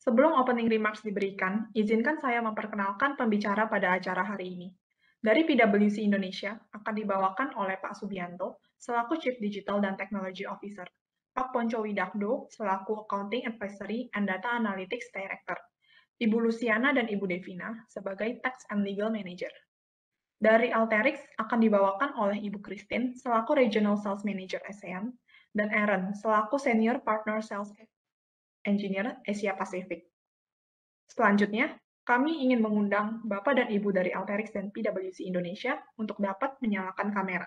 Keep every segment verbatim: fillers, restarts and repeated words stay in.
Sebelum opening remarks diberikan, izinkan saya memperkenalkan pembicara pada acara hari ini. Dari P W C Indonesia akan dibawakan oleh Pak Subianto selaku Chief Digital dan Technology Officer, Pak Ponco Widakdo selaku Accounting Advisory and Data Analytics Director, Ibu Luciana dan Ibu Devina sebagai Tax and Legal Manager. Dari Alteryx akan dibawakan oleh Ibu Christine selaku Regional Sales Manager ASEAN dan Aaron selaku Senior Partner Sales Engineer Asia Pacific. Selanjutnya, kami ingin mengundang Bapak dan Ibu dari Alteryx dan P W C Indonesia untuk dapat menyalakan kamera.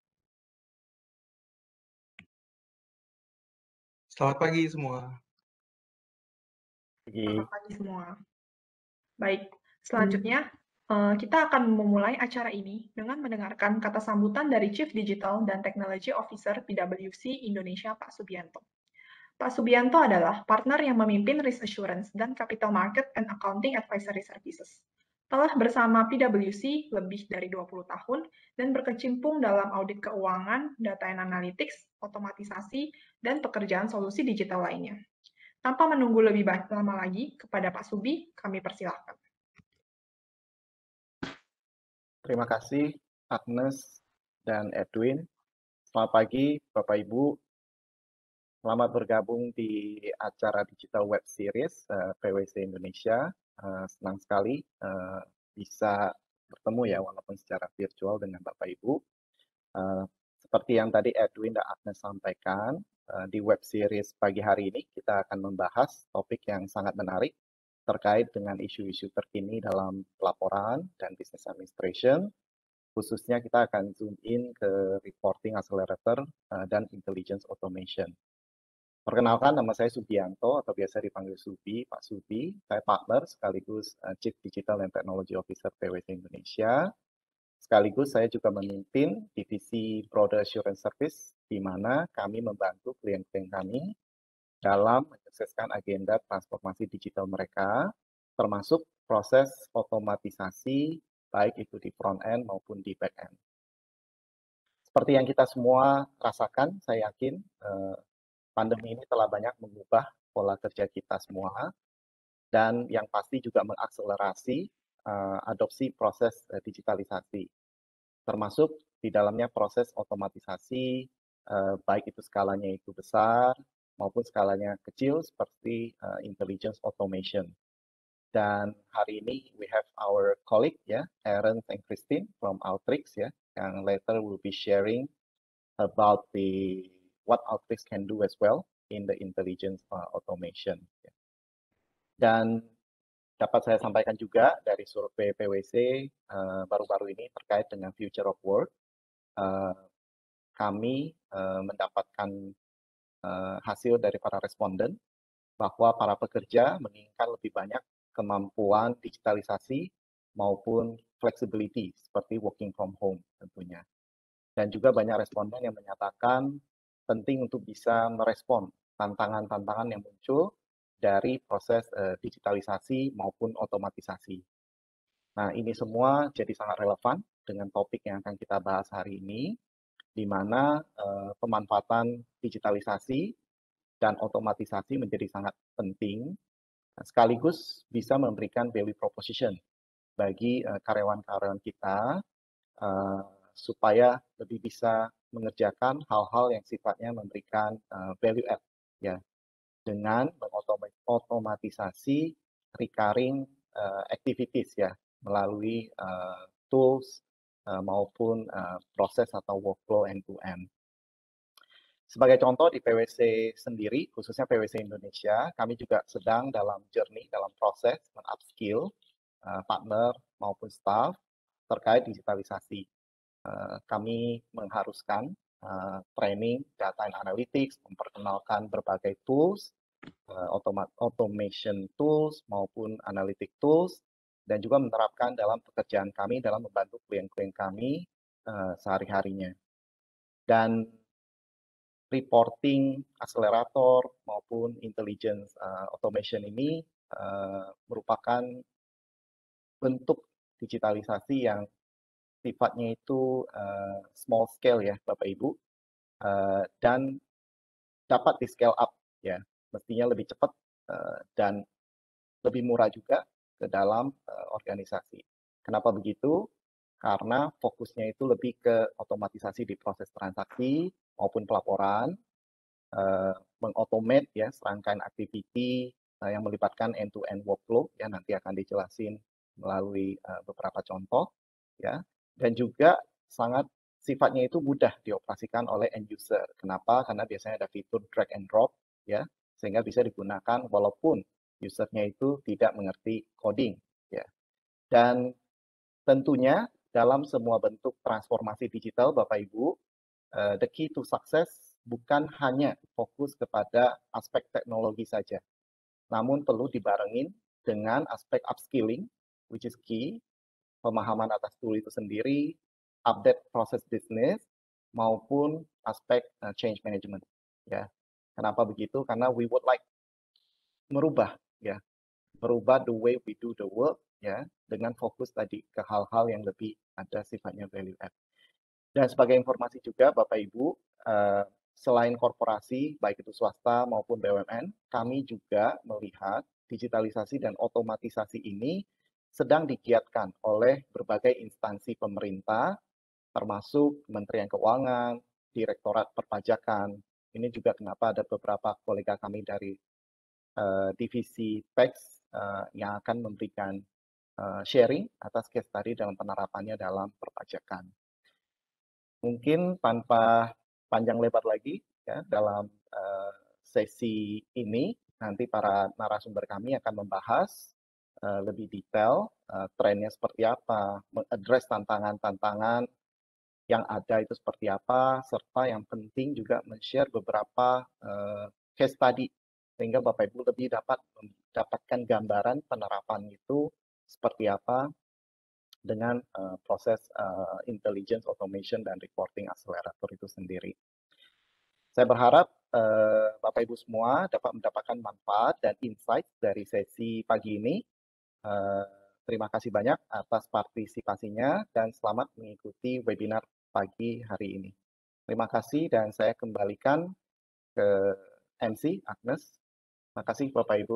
Selamat pagi semua. Selamat pagi semua. Baik, selanjutnya kita akan memulai acara ini dengan mendengarkan kata sambutan dari Chief Digital dan Technology Officer P W C Indonesia, Pak Subianto. Pak Subianto adalah partner yang memimpin Risk Assurance dan Capital Market and Accounting Advisory Services. Telah bersama P W C lebih dari dua puluh tahun dan berkecimpung dalam audit keuangan, data and analytics, otomatisasi, dan pekerjaan solusi digital lainnya. Tanpa menunggu lebih lama lagi, kepada Pak Subi, kami persilahkan. Terima kasih Agnes dan Edwin. Selamat pagi Bapak Ibu. Selamat bergabung di acara Digital Web Series uh, P W C Indonesia. Uh, senang sekali uh, bisa bertemu ya walaupun secara virtual dengan Bapak Ibu. Uh, seperti yang tadi Edwin dan Agnes sampaikan, uh, di web series pagi hari ini kita akan membahas topik yang sangat menarik terkait dengan isu-isu terkini dalam pelaporan dan business administration. Khususnya kita akan zoom in ke reporting accelerator uh, dan intelligence automation. Perkenalkan, nama saya Subianto atau biasa dipanggil Subi, Pak Subi. Saya partner sekaligus uh, Chief Digital and Technology Officer P W C Indonesia. Sekaligus saya juga memimpin divisi Broader Assurance Service, di mana kami membantu klien-klien kami dalam menyukseskan agenda transformasi digital mereka, termasuk proses otomatisasi, baik itu di front end maupun di back end. Seperti yang kita semua rasakan, saya yakin eh, pandemi ini telah banyak mengubah pola kerja kita semua, dan yang pasti juga mengakselerasi eh, adopsi proses eh, digitalisasi, termasuk di dalamnya proses otomatisasi, eh, baik itu skalanya itu besar, maupun skalanya kecil seperti uh, intelligence automation. Dan hari ini we have our colleague ya, Aaron and Christine from Alteryx ya, yang later will be sharing about the what Alteryx can do as well in the intelligence uh, automation. Ya. Dan dapat saya sampaikan juga dari survei P W C baru-baru uh, ini terkait dengan future of work. Uh, kami uh, mendapatkan uh, hasil dari para responden bahwa para pekerja menginginkan lebih banyak kemampuan digitalisasi maupun flexibility seperti working from home tentunya. Dan juga banyak responden yang menyatakan penting untuk bisa merespon tantangan-tantangan yang muncul dari proses uh, digitalisasi maupun otomatisasi. Nah, ini semua jadi sangat relevan dengan topik yang akan kita bahas hari ini, di mana uh, pemanfaatan digitalisasi dan otomatisasi menjadi sangat penting, sekaligus bisa memberikan value proposition bagi karyawan-karyawan uh, kita, uh, supaya lebih bisa mengerjakan hal-hal yang sifatnya memberikan uh, value add, ya, dengan mengotomatisasi recurring uh, activities ya, melalui uh, tools uh, maupun uh, proses atau workflow end-to-end. Sebagai contoh di P W C sendiri, khususnya P W C Indonesia, kami juga sedang dalam journey, dalam proses men-upskill uh, partner maupun staff terkait digitalisasi. Uh, kami mengharuskan uh, training data and analytics, memperkenalkan berbagai tools, uh, automation tools maupun analytic tools, dan juga menerapkan dalam pekerjaan kami dalam membantu klien-klien kami uh, sehari-harinya. Dan reporting accelerator maupun intelligence uh, automation ini uh, merupakan bentuk digitalisasi yang sifatnya itu uh, small scale ya Bapak Ibu, uh, dan dapat di scale up ya, mestinya lebih cepat uh, dan lebih murah juga ke dalam uh, organisasi. Kenapa begitu? Karena fokusnya itu lebih ke otomatisasi di proses transaksi maupun pelaporan, uh, mengautomate ya serangkaian activity uh, yang melibatkan end-to-end workflow ya nanti akan dijelasin melalui uh, beberapa contoh ya, dan juga sangat sifatnya itu mudah dioperasikan oleh end user. Kenapa? Karena biasanya ada fitur drag and drop ya, sehingga bisa digunakan walaupun usernya itu tidak mengerti coding ya. Dan tentunya dalam semua bentuk transformasi digital Bapak Ibu, uh, the key to success bukan hanya fokus kepada aspek teknologi saja, namun perlu dibarengin dengan aspek upskilling, which is key, pemahaman atas tool itu sendiri, update proses bisnis, maupun aspek uh, change management. Ya, kenapa begitu? Karena we would like merubah, ya, merubah the way we do the work, ya, dengan fokus tadi ke hal-hal yang lebih ada sifatnya value add. Dan sebagai informasi juga, Bapak Ibu, uh, selain korporasi, baik itu swasta maupun B U M N, kami juga melihat digitalisasi dan otomatisasi ini sedang digiatkan oleh berbagai instansi pemerintah, termasuk Kementerian Keuangan, Direktorat Perpajakan. Ini juga kenapa ada beberapa kolega kami dari uh, divisi P E X uh, yang akan memberikan uh, sharing atas case study dalam penerapannya dalam perpajakan. Mungkin tanpa panjang lebar lagi ya dalam uh, sesi ini nanti para narasumber kami akan membahas uh, lebih detail uh, trennya seperti apa, mengadres tantangan-tantangan yang ada itu seperti apa, serta yang penting juga men-share beberapa uh, case study sehingga Bapak Ibu lebih dapat mendapatkan gambaran penerapan itu seperti apa dengan uh, proses uh, intelligence automation dan reporting accelerator itu sendiri. Saya berharap uh, Bapak Ibu semua dapat mendapatkan manfaat dan insight dari sesi pagi ini. Uh, terima kasih banyak atas partisipasinya dan selamat mengikuti webinar pagi hari ini. Terima kasih dan saya kembalikan ke M C Agnes. Terima kasih Bapak Ibu.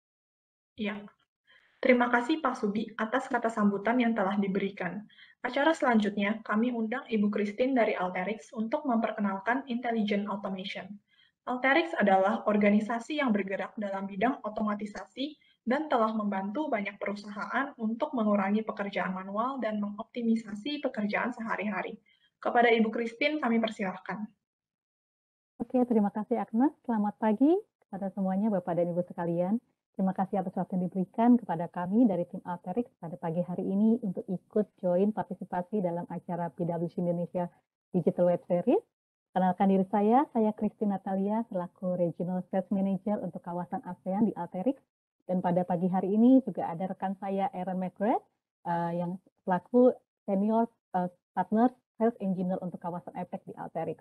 Ya, terima kasih Pak Subi atas kata sambutan yang telah diberikan. Acara selanjutnya, kami undang Ibu Christine dari Alteryx untuk memperkenalkan Intelligent Automation. Alteryx adalah organisasi yang bergerak dalam bidang otomatisasi dan telah membantu banyak perusahaan untuk mengurangi pekerjaan manual dan mengoptimisasi pekerjaan sehari-hari. Kepada Ibu Christine, kami persilahkan. Oke, terima kasih Agnes. Selamat pagi kepada semuanya Bapak dan Ibu sekalian. Terima kasih atas waktu yang diberikan kepada kami dari tim Alteryx pada pagi hari ini untuk ikut join partisipasi dalam acara P W C Indonesia Digital Web Series. Kenalkan diri saya, saya Christine Natalia selaku Regional Sales Manager untuk kawasan ASEAN di Alteryx. Dan pada pagi hari ini juga ada rekan saya Aaron McGrath uh, yang selaku Senior uh, Partner Sales Engineer untuk kawasan A P E C di Alteryx.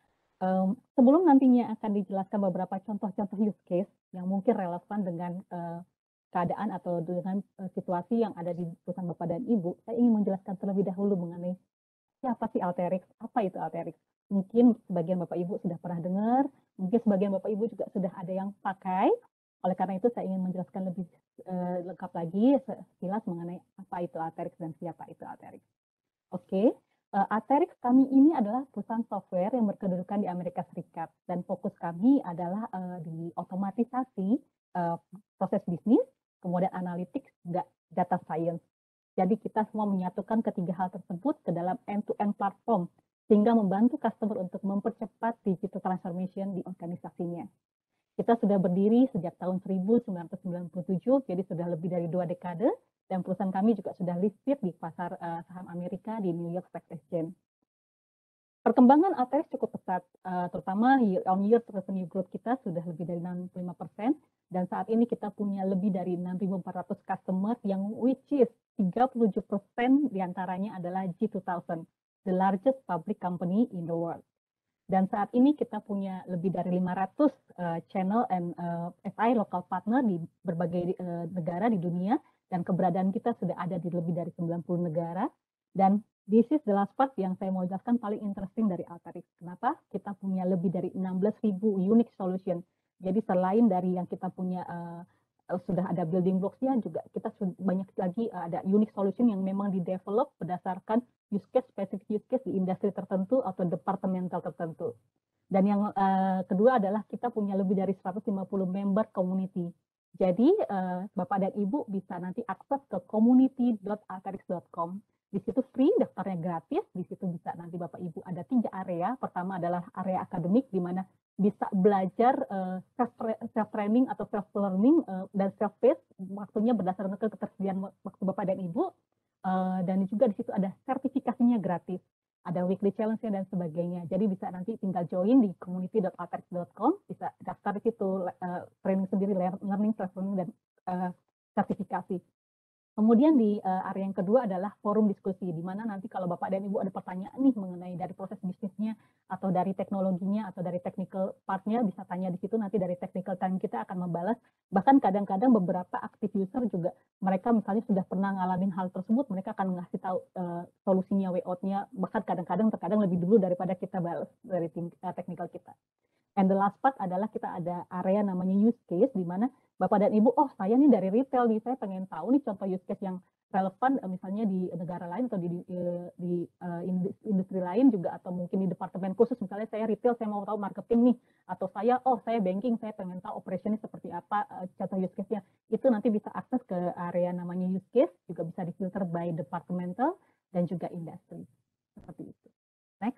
Um, sebelum nantinya akan dijelaskan beberapa contoh-contoh use case yang mungkin relevan dengan uh, keadaan atau dengan uh, situasi yang ada di perusahaan Bapak dan Ibu, saya ingin menjelaskan terlebih dahulu mengenai siapa sih Alteryx, apa itu Alteryx. Mungkin sebagian Bapak Ibu sudah pernah dengar, mungkin sebagian Bapak Ibu juga sudah ada yang pakai. Oleh karena itu saya ingin menjelaskan lebih uh, lengkap lagi sekilas mengenai apa itu Alteryx dan siapa itu Alteryx. Oke. Okay. Uh, Alteryx kami ini adalah perusahaan software yang berkedudukan di Amerika Serikat dan fokus kami adalah uh, di otomatisasi uh, proses bisnis, kemudian analytics, dan data science. Jadi kita semua menyatukan ketiga hal tersebut ke dalam end-to-end platform sehingga membantu customer untuk mempercepat digital transformation di organisasinya. Kita sudah berdiri sejak tahun seribu sembilan ratus sembilan puluh tujuh, jadi sudah lebih dari dua dekade. Dan perusahaan kami juga sudah listed di pasar uh, saham Amerika di New York Stock Exchange. Perkembangan Alteryx cukup pesat, uh, terutama year on year revenue growth kita sudah lebih dari enam puluh lima persen, dan saat ini kita punya lebih dari enam ribu empat ratus customer yang which is tiga puluh tujuh persen diantaranya adalah G dua ribu, the largest public company in the world. Dan saat ini kita punya lebih dari lima ratus uh, channel and uh, S I local partner di berbagai uh, negara di dunia, dan keberadaan kita sudah ada di lebih dari sembilan puluh negara. Dan this is the last part yang saya mau jelaskan paling interesting dari Alteryx. Kenapa? Kita punya lebih dari enam belas ribu unique solution. Jadi selain dari yang kita punya uh, sudah ada building blocks-nya, juga kita banyak lagi ada unique solution yang memang di-develop berdasarkan use case, specific use case di industri tertentu atau departemental tertentu. Dan yang uh, kedua adalah kita punya lebih dari seratus lima puluh member community. Jadi uh, Bapak dan Ibu bisa nanti akses ke community dot alteryx dot com. Di situ free, daftarnya gratis. Di situ bisa nanti Bapak Ibu ada tiga area. Pertama adalah area akademik, di mana bisa belajar uh, self-training atau self-learning uh, dan self-paced. Waktunya berdasarkan ketersediaan waktu Bapak dan Ibu. Uh, dan juga di situ ada sertifikasinya gratis. Ada weekly challenge-nya dan sebagainya. Jadi bisa nanti tinggal join di community dot alteryx dot com, bisa daftar di situ, uh, training sendiri, learning, self-learning, dan uh, sertifikasi. Kemudian di uh, area yang kedua adalah forum diskusi, di mana nanti kalau Bapak dan Ibu ada pertanyaan nih mengenai dari proses bisnisnya, atau dari teknologinya, atau dari technical part-nya, bisa tanya di situ, nanti dari technical time kita akan membalas. Bahkan kadang-kadang beberapa active user juga, mereka misalnya sudah pernah ngalamin hal tersebut, mereka akan ngasih tahu uh, solusinya, way out-nya, bahkan kadang-kadang terkadang lebih dulu daripada kita balas dari tim uh, technical kita. And the last part adalah kita ada area namanya use case, di mana Bapak dan Ibu, oh saya nih dari retail nih, saya pengen tahu nih contoh use case yang relevan misalnya di negara lain atau di, di, di uh, industri lain juga, atau mungkin di departemen khusus, misalnya saya retail, saya mau tahu marketing nih, atau saya, oh saya banking, saya pengen tahu operationnya seperti apa, uh, contoh use case-nya. Itu nanti bisa akses ke area namanya use case, juga bisa difilter by departmental dan juga industri. Seperti itu. Next.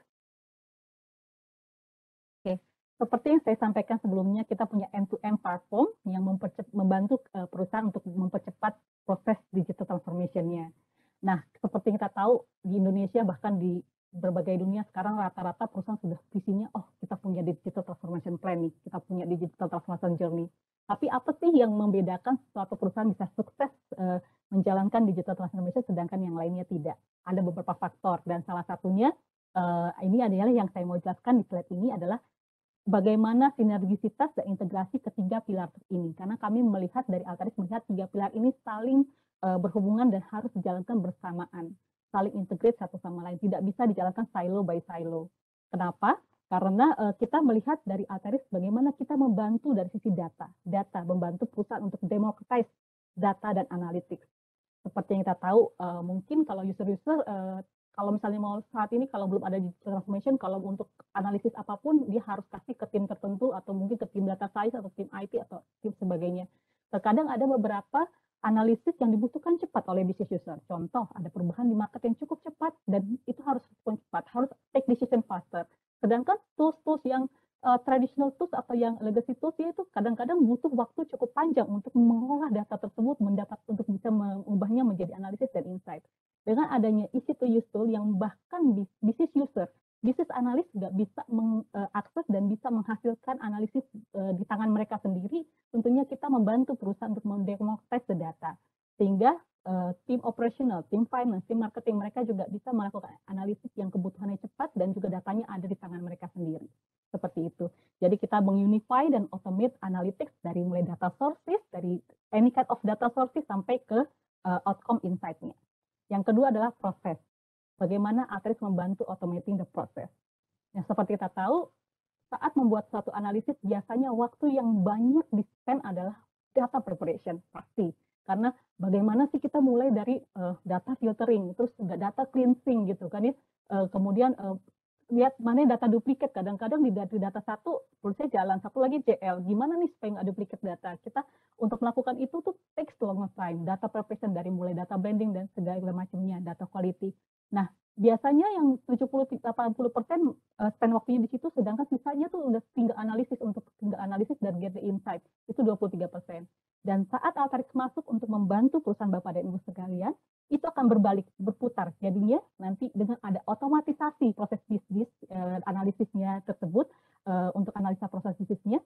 Oke. Okay. Seperti yang saya sampaikan sebelumnya, kita punya end-to-end platform yang membantu perusahaan untuk mempercepat proses digital transformation-nya. Nah, seperti yang kita tahu, di Indonesia bahkan di berbagai dunia sekarang rata-rata perusahaan sudah visinya, oh kita punya digital transformation plan nih, kita punya digital transformation journey. Tapi apa sih yang membedakan suatu perusahaan bisa sukses uh, menjalankan digital transformation sedangkan yang lainnya tidak? Ada beberapa faktor, dan salah satunya, uh, ini adalah yang saya mau jelaskan di slide ini adalah bagaimana sinergisitas dan integrasi ketiga pilar ini. Karena kami melihat dari Alteryx melihat tiga pilar ini saling uh, berhubungan dan harus dijalankan bersamaan. Saling integrate satu sama lain. Tidak bisa dijalankan silo by silo. Kenapa? Karena uh, kita melihat dari Alteryx bagaimana kita membantu dari sisi data. Data, membantu perusahaan untuk democratize data dan analytics. Seperti yang kita tahu, uh, mungkin kalau user-user uh, kalau misalnya mau saat ini, kalau belum ada digital transformation, kalau untuk analisis apapun, dia harus kasih ke tim tertentu, atau mungkin ke tim data science, atau tim I T, atau tim sebagainya. Terkadang ada beberapa analisis yang dibutuhkan cepat oleh business user. Contoh, ada perubahan di market yang cukup cepat, dan itu harus respon cepat, harus take decision faster. Sedangkan tools-tools yang uh, traditional tools atau yang legacy tools itu kadang-kadang butuh waktu cukup panjang untuk mengolah data tersebut, mendapat untuk bisa mengubahnya menjadi analisis dan insight. Dengan adanya easy to use tool yang bahkan business user, business analis nggak bisa mengakses dan bisa menghasilkan analisis uh, di tangan mereka sendiri, tentunya kita membantu perusahaan untuk mendemokratis data. Sehingga uh, tim operational, tim finance, tim marketing, mereka juga bisa melakukan analisis yang kebutuhannya cepat dan juga datanya ada di tangan mereka sendiri. Seperti itu. Jadi kita mengunify dan automate analytics dari mulai data sources, dari any kind of data sources sampai ke uh, outcome insight-nya. Yang kedua adalah proses. Bagaimana Alteryx membantu automating the process. Yang seperti kita tahu, saat membuat suatu analisis, biasanya waktu yang banyak di-spend adalah data preparation, pasti. Karena bagaimana sih kita mulai dari uh, data filtering, terus juga data cleansing gitu kan ya. Uh, kemudian uh, lihat mana data duplikat, kadang-kadang di data satu perlu saya jalan, satu lagi J L, gimana nih supaya nggak duplikat data. Kita untuk melakukan itu tuh takes long time, data preparation dari mulai data blending dan segala macamnya, data quality. Nah, biasanya yang tujuh puluh sampai delapan puluh persen spend waktunya di situ, sedangkan sisanya tuh udah tinggal analisis, untuk tinggal analisis dan get the insight, itu dua puluh tiga persen. Dan saat Alteryx masuk untuk membantu perusahaan Bapak dan Ibu sekalian, itu akan berbalik, berputar. Jadinya nanti dengan ada otomatisasi proses bisnis, eh, analisisnya tersebut, eh, untuk analisa proses bisnisnya,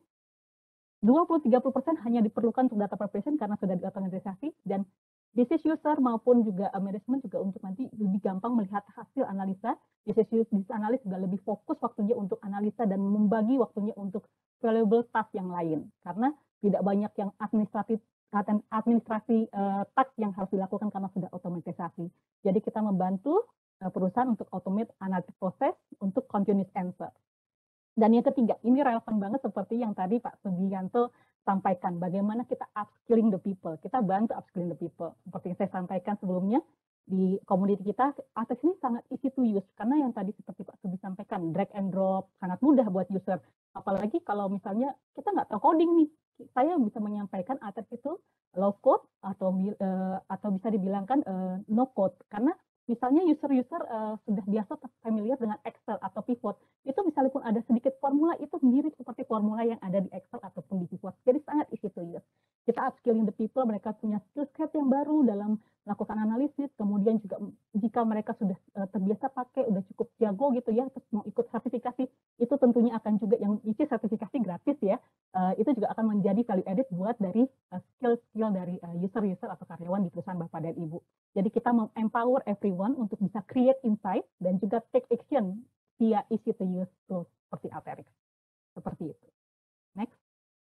dua puluh sampai tiga puluh persen hanya diperlukan untuk data preparation karena sudah diotomatisasi, dan business user maupun juga uh, manajemen juga untuk nanti lebih gampang melihat hasil analisa. Business user, business analis juga lebih fokus waktunya untuk analisa dan membagi waktunya untuk valuable task yang lain. Karena tidak banyak yang administratif administrasi uh, task yang harus dilakukan karena sudah otomatisasi. Jadi kita membantu uh, perusahaan untuk automate analytic process untuk continuous answer. Dan yang ketiga, ini relevan banget seperti yang tadi Pak Subianto sampaikan, bagaimana kita upskilling the people, kita bantu upskilling the people. Seperti yang saya sampaikan sebelumnya, di community kita, Atex ini sangat easy to use, karena yang tadi seperti Pak Subi sampaikan, drag and drop, sangat mudah buat user. Apalagi kalau misalnya kita nggak tahu coding nih, saya bisa menyampaikan Atex itu low code atau uh, atau bisa dibilangkan uh, no code, karena misalnya user-user uh, sudah biasa familiar dengan Excel atau pivot, itu misalnya pun ada sedikit formula, itu mirip seperti formula yang ada di Excel ataupun di pivot, jadi sangat easy to use. Kita upskilling the people, mereka punya skill set yang baru dalam melakukan analisis, kemudian juga jika mereka sudah uh, terbiasa pakai, udah cukup jago gitu ya, terus mau ikut sertifikasi, itu tentunya akan juga, yang isi sertifikasi gratis ya, uh, itu juga akan menjadi value added buat dari skill-skill uh, dari user-user uh, atau karyawan di perusahaan Bapak dan Ibu. Jadi kita empower everyone untuk bisa create insight dan juga take action via easy to use tools seperti Alteryx. Seperti itu. Next.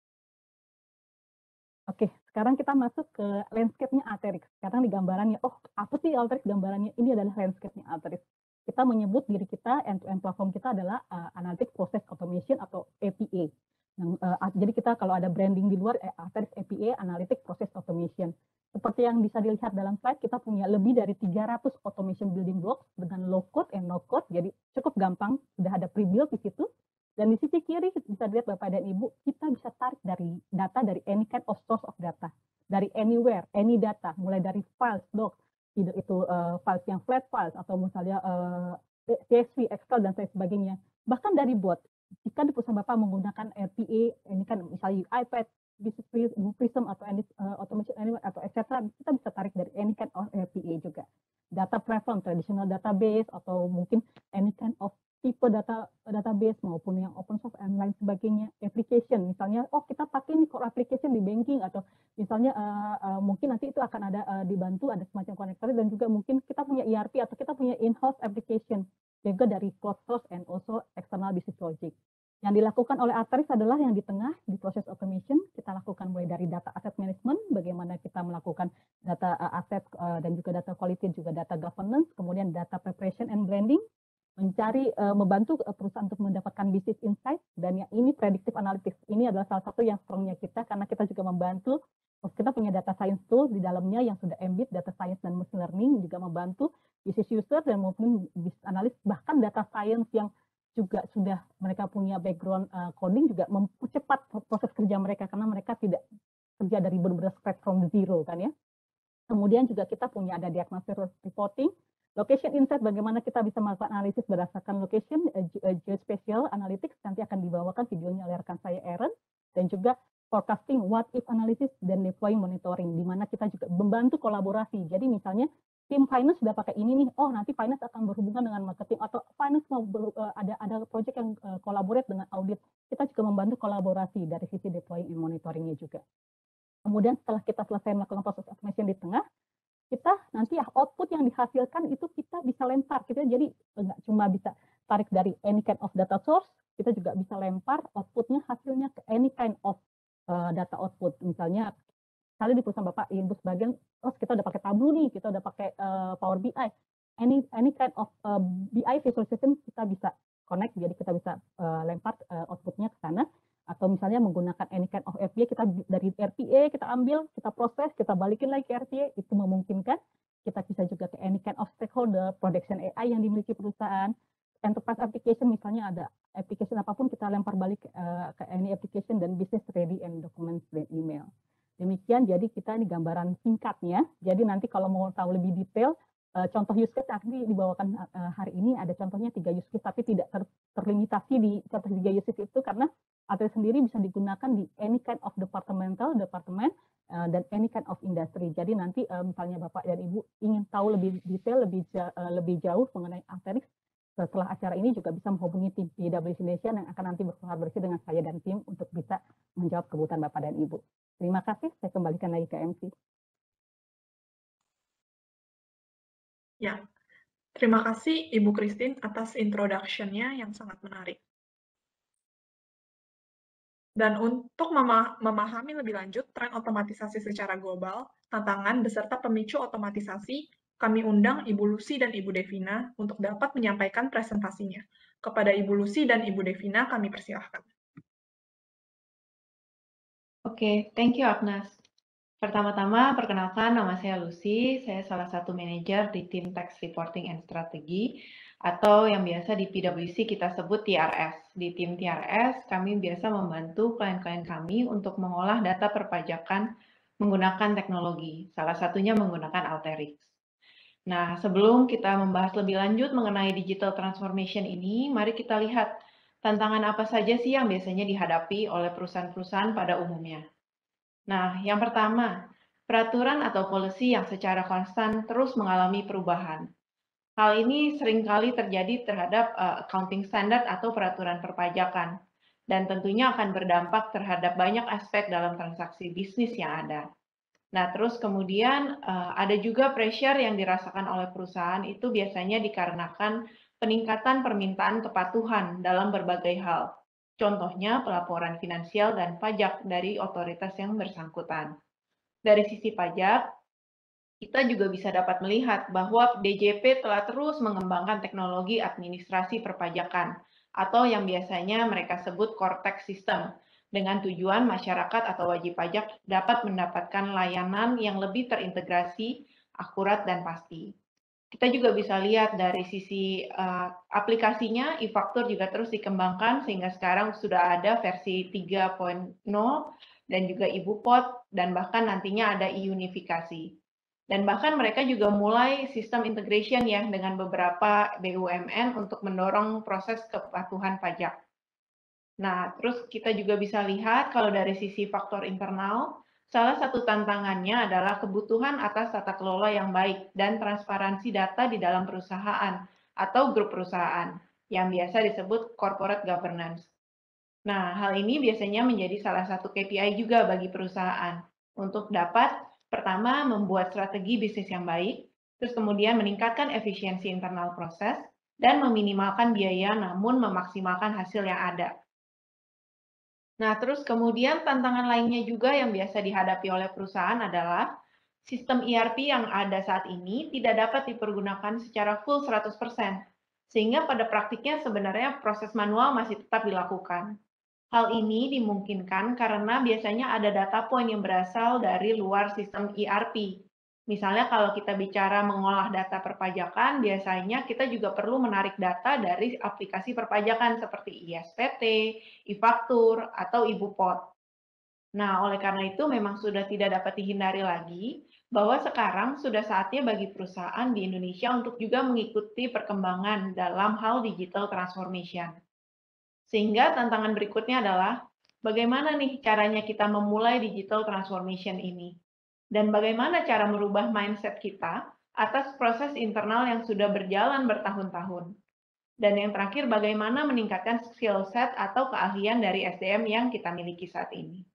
Oke, sekarang kita masuk ke landscape-nya Alteryx. Sekarang di gambarannya, oh apa sih Alteryx gambarannya? Ini adalah landscape-nya Alteryx. Kita menyebut diri kita, end-to-end platform kita adalah uh, Analytics Process Automation atau A P A. Yang, uh, jadi kita kalau ada branding di luar, eh, Alteryx A P A, Analytics Process Automation. Seperti yang bisa dilihat dalam slide, kita punya lebih dari tiga ratus automation building blocks dengan low code and no code, jadi cukup gampang, sudah ada pre-build di situ. Dan di sisi kiri bisa dilihat Bapak dan Ibu, kita bisa tarik dari data dari any kind of source of data, dari anywhere, any data, mulai dari files, docs, itu, itu uh, files yang flat files, atau misalnya uh, C S V, Excel, dan sebagainya. Bahkan dari bot, jika di perusahaan Bapak menggunakan R P A, ini kan misalnya iPad, Business Prism atau any, uh, Automation Anywhere atau et cetera, kita bisa tarik dari any kind of R P A juga. Data platform, traditional database, atau mungkin any kind of tipe data database maupun yang open source and lain sebagainya. Application, misalnya, oh kita pakai nih core application di banking, atau misalnya uh, uh, mungkin nanti itu akan ada uh, dibantu, ada semacam konektor, dan juga mungkin kita punya E R P atau kita punya in-house application, juga dari cloud source and also external business logic. Yang dilakukan oleh Alteryx adalah yang di tengah, di proses automation, kita lakukan mulai dari data asset management, bagaimana kita melakukan data uh, aset uh, dan juga data quality, juga data governance, kemudian data preparation and blending, mencari, uh, membantu perusahaan untuk mendapatkan business insight, dan yang ini predictive analytics. Ini adalah salah satu yang strongnya kita, karena kita juga membantu, kita punya data science tool di dalamnya yang sudah embed data science dan machine learning, juga membantu business user dan maupun business analyst, bahkan data science yang juga sudah mereka punya background uh, coding juga mempercepat proses kerja mereka, karena mereka tidak kerja dari benar-benar scratch from zero kan ya. Kemudian juga kita punya ada diagnosis reporting, location insight, bagaimana kita bisa melakukan analisis berdasarkan location, uh, geospatial analytics, nanti akan dibawakan videonya oleh rekan saya Aaron, dan juga forecasting, what if analysis, dan deploying monitoring, di mana kita juga membantu kolaborasi. Jadi misalnya tim finance sudah pakai ini nih, oh nanti finance akan berhubungan dengan marketing, atau finance mau ber, uh, ada ada project yang uh, collaborate dengan audit, kita juga membantu kolaborasi dari sisi deploying and monitoringnya juga. Kemudian setelah kita selesai melakukan proses automation di tengah, kita nanti ya output yang dihasilkan itu kita bisa lempar, kita jadi nggak cuma bisa tarik dari any kind of data source, kita juga bisa lempar outputnya hasilnya ke any kind of uh, data output, misalnya kali di perusahaan Bapak Ibu sebagian, oh kita udah pakai Tableau nih, kita udah pakai uh, Power B I, any any kind of uh, B I visualization kita bisa connect, jadi kita bisa uh, lempar uh, outputnya ke sana, atau misalnya menggunakan any kind of R P A, kita dari R P A kita ambil, kita proses, kita balikin lagi ke R P A, itu memungkinkan. Kita bisa juga ke any kind of stakeholder, production A I yang dimiliki perusahaan, enterprise application, misalnya ada application apapun, kita lempar balik uh, ke any application, dan business ready and documents dan email. Demikian, jadi kita ini gambaran singkatnya. Jadi nanti kalau mau tahu lebih detail, uh, contoh use case nanti dibawakan uh, hari ini, ada contohnya tiga use case, tapi tidak ter terlimitasi di contoh tiga use case itu, karena Alteryx sendiri bisa digunakan di any kind of departmental, departemen, uh, dan any kind of industry. Jadi nanti uh, misalnya Bapak dan Ibu ingin tahu lebih detail, lebih, uh, lebih jauh mengenai Alteryx, setelah acara ini juga bisa menghubungi tim P W C Indonesia yang akan nanti berkolaborasi dengan saya dan tim untuk bisa menjawab kebutuhan Bapak dan Ibu. Terima kasih, saya kembalikan lagi ke M C. Ya, terima kasih Ibu Christine atas introduction-nya yang sangat menarik. Dan untuk memahami lebih lanjut tren otomatisasi secara global, tantangan beserta pemicu otomatisasi, kami undang Ibu Lucy dan Ibu Devina untuk dapat menyampaikan presentasinya. Kepada Ibu Lucy dan Ibu Devina, kami persilahkan. Oke, thank you Agnes. Pertama-tama, perkenalkan nama saya Lucy, saya salah satu manajer di tim Tax Reporting and Strategy, atau yang biasa di P W C kita sebut T R S. Di tim T R S, kami biasa membantu klien-klien kami untuk mengolah data perpajakan menggunakan teknologi, salah satunya menggunakan Alteryx. Nah, sebelum kita membahas lebih lanjut mengenai digital transformation ini, mari kita lihat tantangan apa saja sih yang biasanya dihadapi oleh perusahaan-perusahaan pada umumnya. Nah, yang pertama, peraturan atau policy yang secara konstan terus mengalami perubahan. Hal ini seringkali terjadi terhadap uh, accounting standard atau peraturan perpajakan, dan tentunya akan berdampak terhadap banyak aspek dalam transaksi bisnis yang ada. Nah, terus kemudian uh, ada juga pressure yang dirasakan oleh perusahaan itu biasanya dikarenakan peningkatan permintaan kepatuhan dalam berbagai hal. Contohnya pelaporan finansial dan pajak dari otoritas yang bersangkutan. Dari sisi pajak, kita juga bisa dapat melihat bahwa D J P telah terus mengembangkan teknologi administrasi perpajakan, atau yang biasanya mereka sebut core tax system, dengan tujuan masyarakat atau wajib pajak dapat mendapatkan layanan yang lebih terintegrasi, akurat, dan pasti. Kita juga bisa lihat dari sisi uh, aplikasinya, e-faktur juga terus dikembangkan sehingga sekarang sudah ada versi tiga titik nol dan juga e-bupot dan bahkan nantinya ada e-unifikasi. Dan bahkan mereka juga mulai sistem integration ya dengan beberapa B U M N untuk mendorong proses kepatuhan pajak. Nah, terus kita juga bisa lihat kalau dari sisi faktor internal, salah satu tantangannya adalah kebutuhan atas tata kelola yang baik dan transparansi data di dalam perusahaan atau grup perusahaan, yang biasa disebut corporate governance. Nah, hal ini biasanya menjadi salah satu K P I juga bagi perusahaan untuk dapat, pertama, membuat strategi bisnis yang baik, terus kemudian meningkatkan efisiensi internal proses, dan meminimalkan biaya namun memaksimalkan hasil yang ada. Nah, terus kemudian tantangan lainnya juga yang biasa dihadapi oleh perusahaan adalah sistem E R P yang ada saat ini tidak dapat dipergunakan secara full seratus persen, sehingga pada praktiknya sebenarnya proses manual masih tetap dilakukan. Hal ini dimungkinkan karena biasanya ada data point yang berasal dari luar sistem E R P. Misalnya kalau kita bicara mengolah data perpajakan, biasanya kita juga perlu menarik data dari aplikasi perpajakan seperti I S P T, e-faktur, atau e-bupot. Nah, oleh karena itu memang sudah tidak dapat dihindari lagi bahwa sekarang sudah saatnya bagi perusahaan di Indonesia untuk juga mengikuti perkembangan dalam hal digital transformation. Sehingga tantangan berikutnya adalah bagaimana nih caranya kita memulai digital transformation ini? Dan bagaimana cara merubah mindset kita atas proses internal yang sudah berjalan bertahun-tahun. Dan yang terakhir, bagaimana meningkatkan skill set atau keahlian dari S D M yang kita miliki saat ini.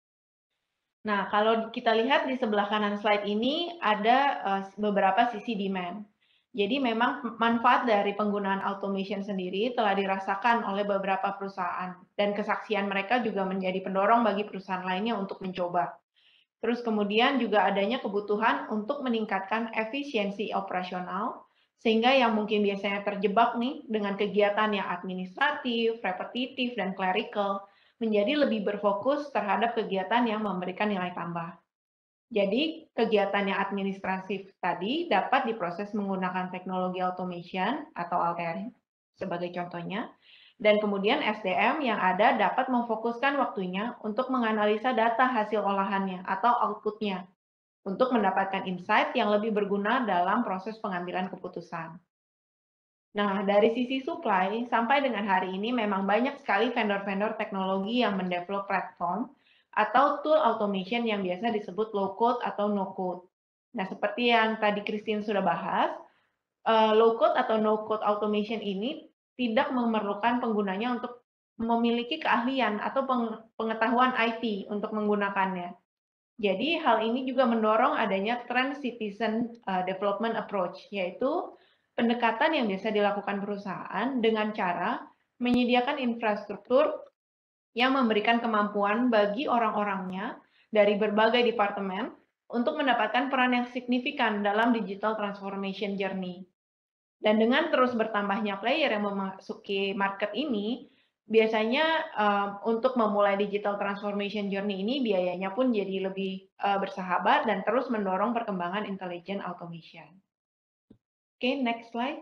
Nah, kalau kita lihat di sebelah kanan slide ini, ada uh, beberapa sisi demand. Jadi memang manfaat dari penggunaan automation sendiri telah dirasakan oleh beberapa perusahaan, dan kesaksian mereka juga menjadi pendorong bagi perusahaan lainnya untuk mencoba. Terus kemudian juga adanya kebutuhan untuk meningkatkan efisiensi operasional, sehingga yang mungkin biasanya terjebak nih dengan kegiatan yang administratif, repetitif, dan clerical, menjadi lebih berfokus terhadap kegiatan yang memberikan nilai tambah. Jadi, kegiatan yang administratif tadi dapat diproses menggunakan teknologi automation atau Alteryx sebagai contohnya, dan kemudian S D M yang ada dapat memfokuskan waktunya untuk menganalisa data hasil olahannya atau output-nya untuk mendapatkan insight yang lebih berguna dalam proses pengambilan keputusan. Nah, dari sisi supply, sampai dengan hari ini memang banyak sekali vendor-vendor teknologi yang mendevelop platform atau tool automation yang biasa disebut low-code atau no-code. Nah, seperti yang tadi Christine sudah bahas, low-code atau no-code automation ini tidak memerlukan penggunanya untuk memiliki keahlian atau pengetahuan I T untuk menggunakannya. Jadi hal ini juga mendorong adanya tren citizen development approach, yaitu pendekatan yang biasa dilakukan perusahaan dengan cara menyediakan infrastruktur yang memberikan kemampuan bagi orang-orangnya dari berbagai departemen untuk mendapatkan peran yang signifikan dalam digital transformation journey. Dan dengan terus bertambahnya player yang memasuki market ini, biasanya um, untuk memulai digital transformation journey ini biayanya pun jadi lebih uh, bersahabat dan terus mendorong perkembangan intelligent automation. Oke, okay, next slide.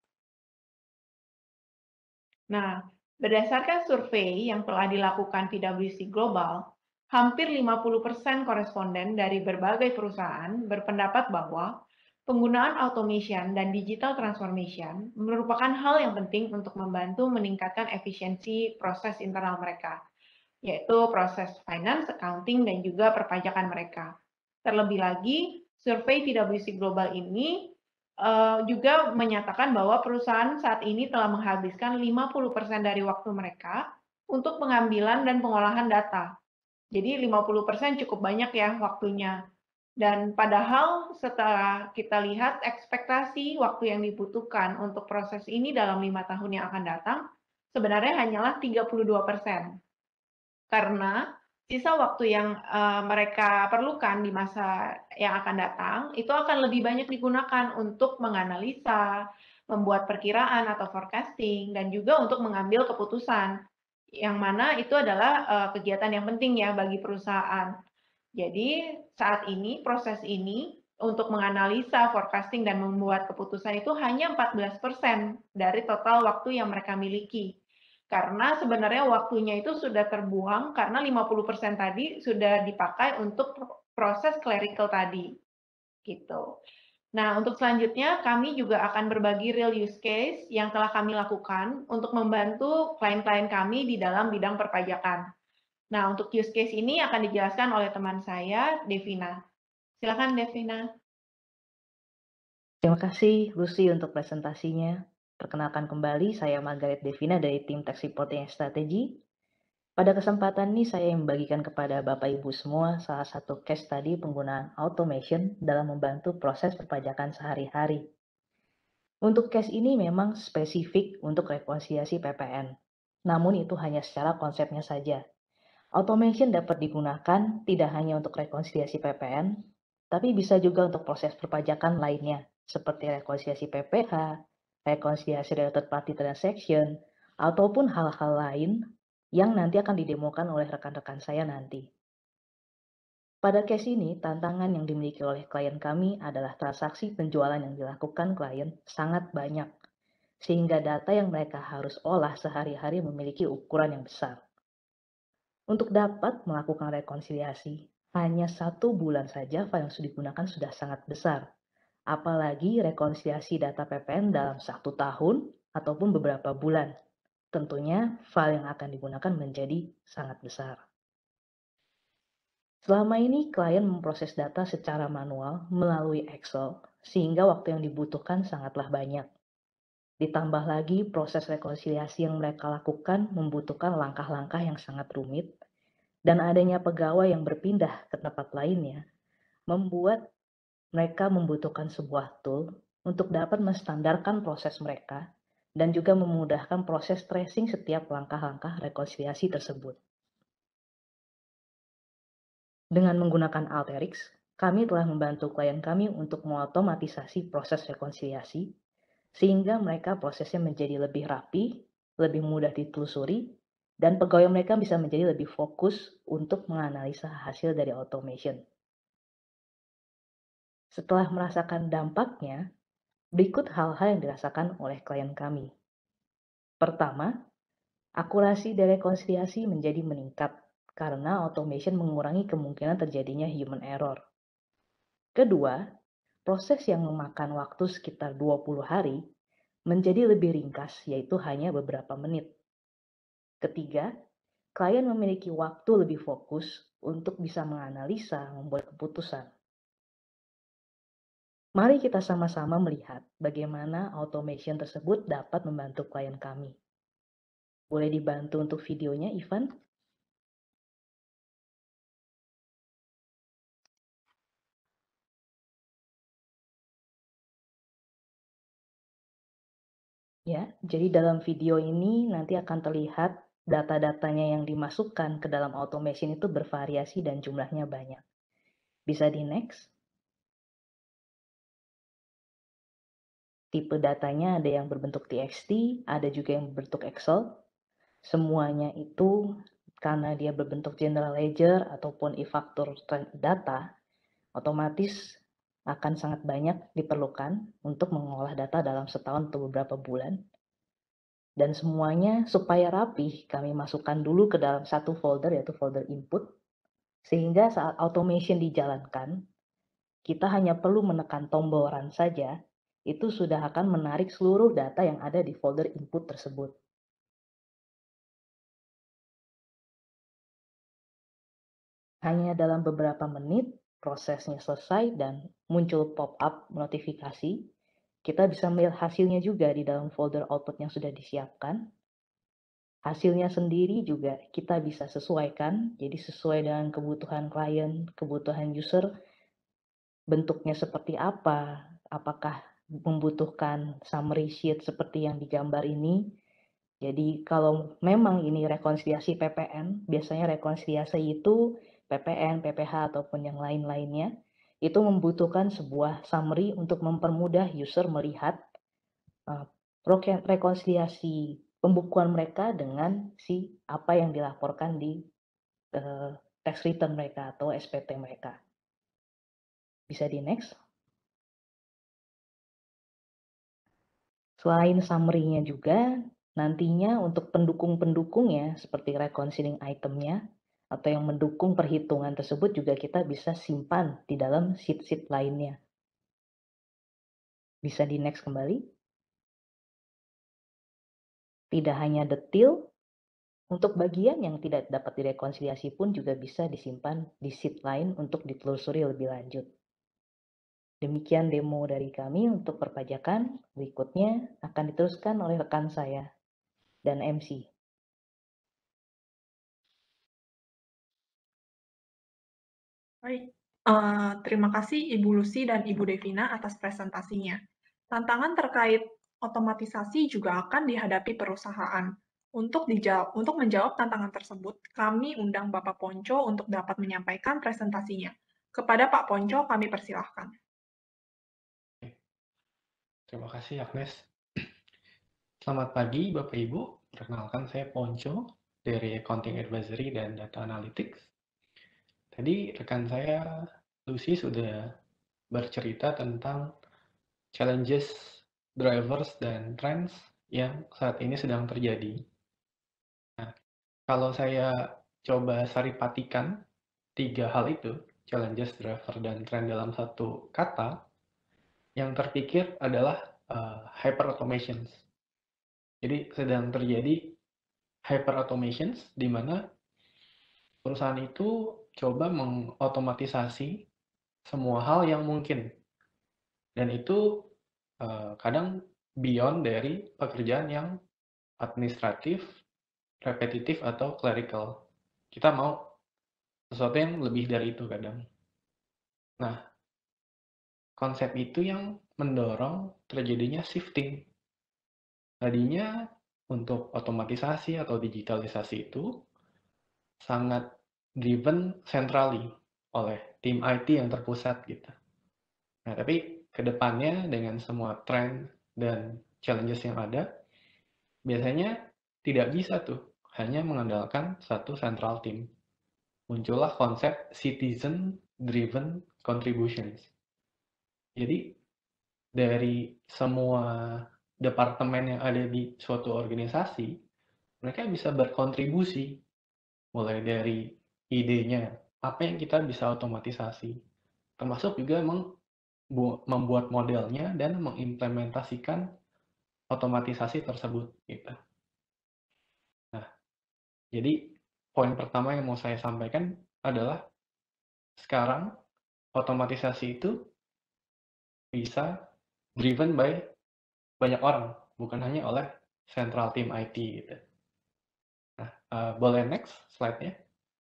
Nah, berdasarkan survei yang telah dilakukan P W C Global, hampir lima puluh persen koresponden dari berbagai perusahaan berpendapat bahwa penggunaan automation dan digital transformation merupakan hal yang penting untuk membantu meningkatkan efisiensi proses internal mereka, yaitu proses finance, accounting, dan juga perpajakan mereka. Terlebih lagi, survei P W C Global ini uh, juga menyatakan bahwa perusahaan saat ini telah menghabiskan lima puluh persen dari waktu mereka untuk pengambilan dan pengolahan data. Jadi lima puluh persen cukup banyak ya waktunya. Dan padahal setelah kita lihat ekspektasi waktu yang dibutuhkan untuk proses ini dalam lima tahun yang akan datang, sebenarnya hanyalah tiga puluh dua persen. Karena sisa waktu yang uh, mereka perlukan di masa yang akan datang, itu akan lebih banyak digunakan untuk menganalisa, membuat perkiraan atau forecasting, dan juga untuk mengambil keputusan. Yang mana itu adalah uh, kegiatan yang penting ya bagi perusahaan. Jadi saat ini, proses ini untuk menganalisa, forecasting, dan membuat keputusan itu hanya empat belas persen dari total waktu yang mereka miliki. Karena sebenarnya waktunya itu sudah terbuang karena lima puluh persen tadi sudah dipakai untuk proses clerical tadi. Gitu. Nah, untuk selanjutnya kami juga akan berbagi real use case yang telah kami lakukan untuk membantu klien-klien kami di dalam bidang perpajakan. Nah, untuk use case ini akan dijelaskan oleh teman saya, Devina. Silakan, Devina. Terima kasih, Lucy, untuk presentasinya. Perkenalkan kembali, saya Margaret Devina dari tim Tax Reporting and Strategy. Pada kesempatan ini, saya membagikan kepada Bapak Ibu semua salah satu case study penggunaan automation dalam membantu proses perpajakan sehari-hari. Untuk case ini memang spesifik untuk rekonsiliasi P P N, namun itu hanya secara konsepnya saja. Automation dapat digunakan tidak hanya untuk rekonsiliasi P P N, tapi bisa juga untuk proses perpajakan lainnya, seperti rekonsiliasi P P H, rekonsiliasi related party transaction, ataupun hal-hal lain yang nanti akan didemokan oleh rekan-rekan saya nanti. Pada case ini, tantangan yang dimiliki oleh klien kami adalah transaksi penjualan yang dilakukan klien sangat banyak, sehingga data yang mereka harus olah sehari-hari memiliki ukuran yang besar. Untuk dapat melakukan rekonsiliasi, hanya satu bulan saja file yang sudah digunakan sudah sangat besar. Apalagi rekonsiliasi data P P N dalam satu tahun ataupun beberapa bulan. Tentunya file yang akan digunakan menjadi sangat besar. Selama ini klien memproses data secara manual melalui Excel, sehingga waktu yang dibutuhkan sangatlah banyak. Ditambah lagi proses rekonsiliasi yang mereka lakukan membutuhkan langkah-langkah yang sangat rumit, dan adanya pegawai yang berpindah ke tempat lainnya, membuat mereka membutuhkan sebuah tool untuk dapat menstandarkan proses mereka dan juga memudahkan proses tracing setiap langkah-langkah rekonsiliasi tersebut. Dengan menggunakan Alteryx, kami telah membantu klien kami untuk mengotomatisasi proses rekonsiliasi, sehingga mereka prosesnya menjadi lebih rapi, lebih mudah ditelusuri, dan pegawai mereka bisa menjadi lebih fokus untuk menganalisa hasil dari automation. Setelah merasakan dampaknya, berikut hal-hal yang dirasakan oleh klien kami. Pertama, akurasi dari rekonsiliasi menjadi meningkat karena automation mengurangi kemungkinan terjadinya human error. Kedua, proses yang memakan waktu sekitar dua puluh hari menjadi lebih ringkas, yaitu hanya beberapa menit. Ketiga, klien memiliki waktu lebih fokus untuk bisa menganalisa, membuat keputusan. Mari kita sama-sama melihat bagaimana automation tersebut dapat membantu klien kami. Boleh dibantu untuk videonya, Ivan? Ya, jadi dalam video ini nanti akan terlihat data-datanya yang dimasukkan ke dalam automation itu bervariasi dan jumlahnya banyak. Bisa di next. Tipe datanya ada yang berbentuk T X T, ada juga yang berbentuk Excel. Semuanya itu karena dia berbentuk general ledger ataupun e-faktur data, otomatis akan sangat banyak diperlukan untuk mengolah data dalam setahun atau beberapa bulan. Dan semuanya supaya rapih, kami masukkan dulu ke dalam satu folder, yaitu folder input, sehingga saat automation dijalankan, kita hanya perlu menekan tombol run saja, itu sudah akan menarik seluruh data yang ada di folder input tersebut. Hanya dalam beberapa menit, prosesnya selesai dan muncul pop-up notifikasi. Kita bisa melihat hasilnya juga di dalam folder output yang sudah disiapkan. Hasilnya sendiri juga kita bisa sesuaikan, jadi sesuai dengan kebutuhan klien, kebutuhan user, bentuknya seperti apa, apakah membutuhkan summary sheet seperti yang digambar ini. Jadi kalau memang ini rekonsiliasi P P N, biasanya rekonsiliasi itu P P N, P P H, ataupun yang lain-lainnya, itu membutuhkan sebuah summary untuk mempermudah user melihat uh, rekonsiliasi pembukuan mereka dengan si apa yang dilaporkan di uh, tax return mereka atau S P T mereka. Bisa di next. Selain summary-nya juga, nantinya untuk pendukung-pendukungnya seperti reconciling itemnya atau yang mendukung perhitungan tersebut juga kita bisa simpan di dalam sheet-sheet lainnya. Bisa di next kembali. Tidak hanya detail, untuk bagian yang tidak dapat direkonsiliasi pun juga bisa disimpan di sheet lain untuk ditelusuri lebih lanjut. Demikian demo dari kami untuk perpajakan. Berikutnya akan diteruskan oleh rekan saya dan M C. Baik, uh, terima kasih Ibu Lucy dan Ibu Devina atas presentasinya. Tantangan terkait otomatisasi juga akan dihadapi perusahaan. Untuk, dijawab, untuk menjawab tantangan tersebut, kami undang Bapak Ponco untuk dapat menyampaikan presentasinya. Kepada Pak Ponco, kami persilahkan. Terima kasih, Agnes. Selamat pagi, Bapak Ibu. Perkenalkan, saya Ponco dari Accounting Advisory dan Data Analytics. Tadi rekan saya, Lucy, sudah bercerita tentang challenges, drivers, dan trends yang saat ini sedang terjadi. Nah, kalau saya coba saripatikan tiga hal itu, challenges, driver, dan trend dalam satu kata, yang terpikir adalah uh, hyper automations. Jadi sedang terjadi hyper automations di mana perusahaan itu coba mengotomatisasi semua hal yang mungkin. Dan itu uh, kadang beyond dari pekerjaan yang administratif, repetitif, atau clerical. Kita mau sesuatu yang lebih dari itu kadang. Nah, konsep itu yang mendorong terjadinya shifting. Tadinya untuk otomatisasi atau digitalisasi itu sangat driven centrally oleh tim I T yang terpusat gitu. Nah, tapi ke depannya dengan semua trend dan challenges yang ada, biasanya tidak bisa tuh hanya mengandalkan satu central team. Muncullah konsep citizen driven contributions. Jadi dari semua departemen yang ada di suatu organisasi, mereka bisa berkontribusi mulai dari idenya, apa yang kita bisa otomatisasi, termasuk juga membuat modelnya dan mengimplementasikan otomatisasi tersebut. Gitu. Nah, jadi poin pertama yang mau saya sampaikan adalah sekarang otomatisasi itu bisa driven by banyak orang, bukan hanya oleh central team I T. Gitu. Nah, uh, boleh next slide-nya.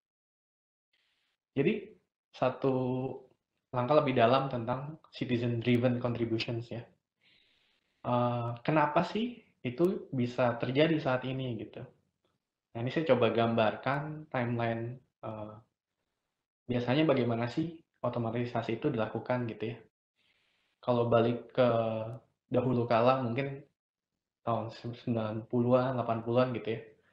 Jadi satu langkah lebih dalam tentang citizen driven contributions ya. Uh, kenapa sih itu bisa terjadi saat ini gitu? Nah ini saya coba gambarkan timeline. Uh, biasanya bagaimana sih otomatisasi itu dilakukan gitu ya? Kalau balik ke dahulu kala mungkin tahun sembilan puluhan, delapan puluhan gitu ya.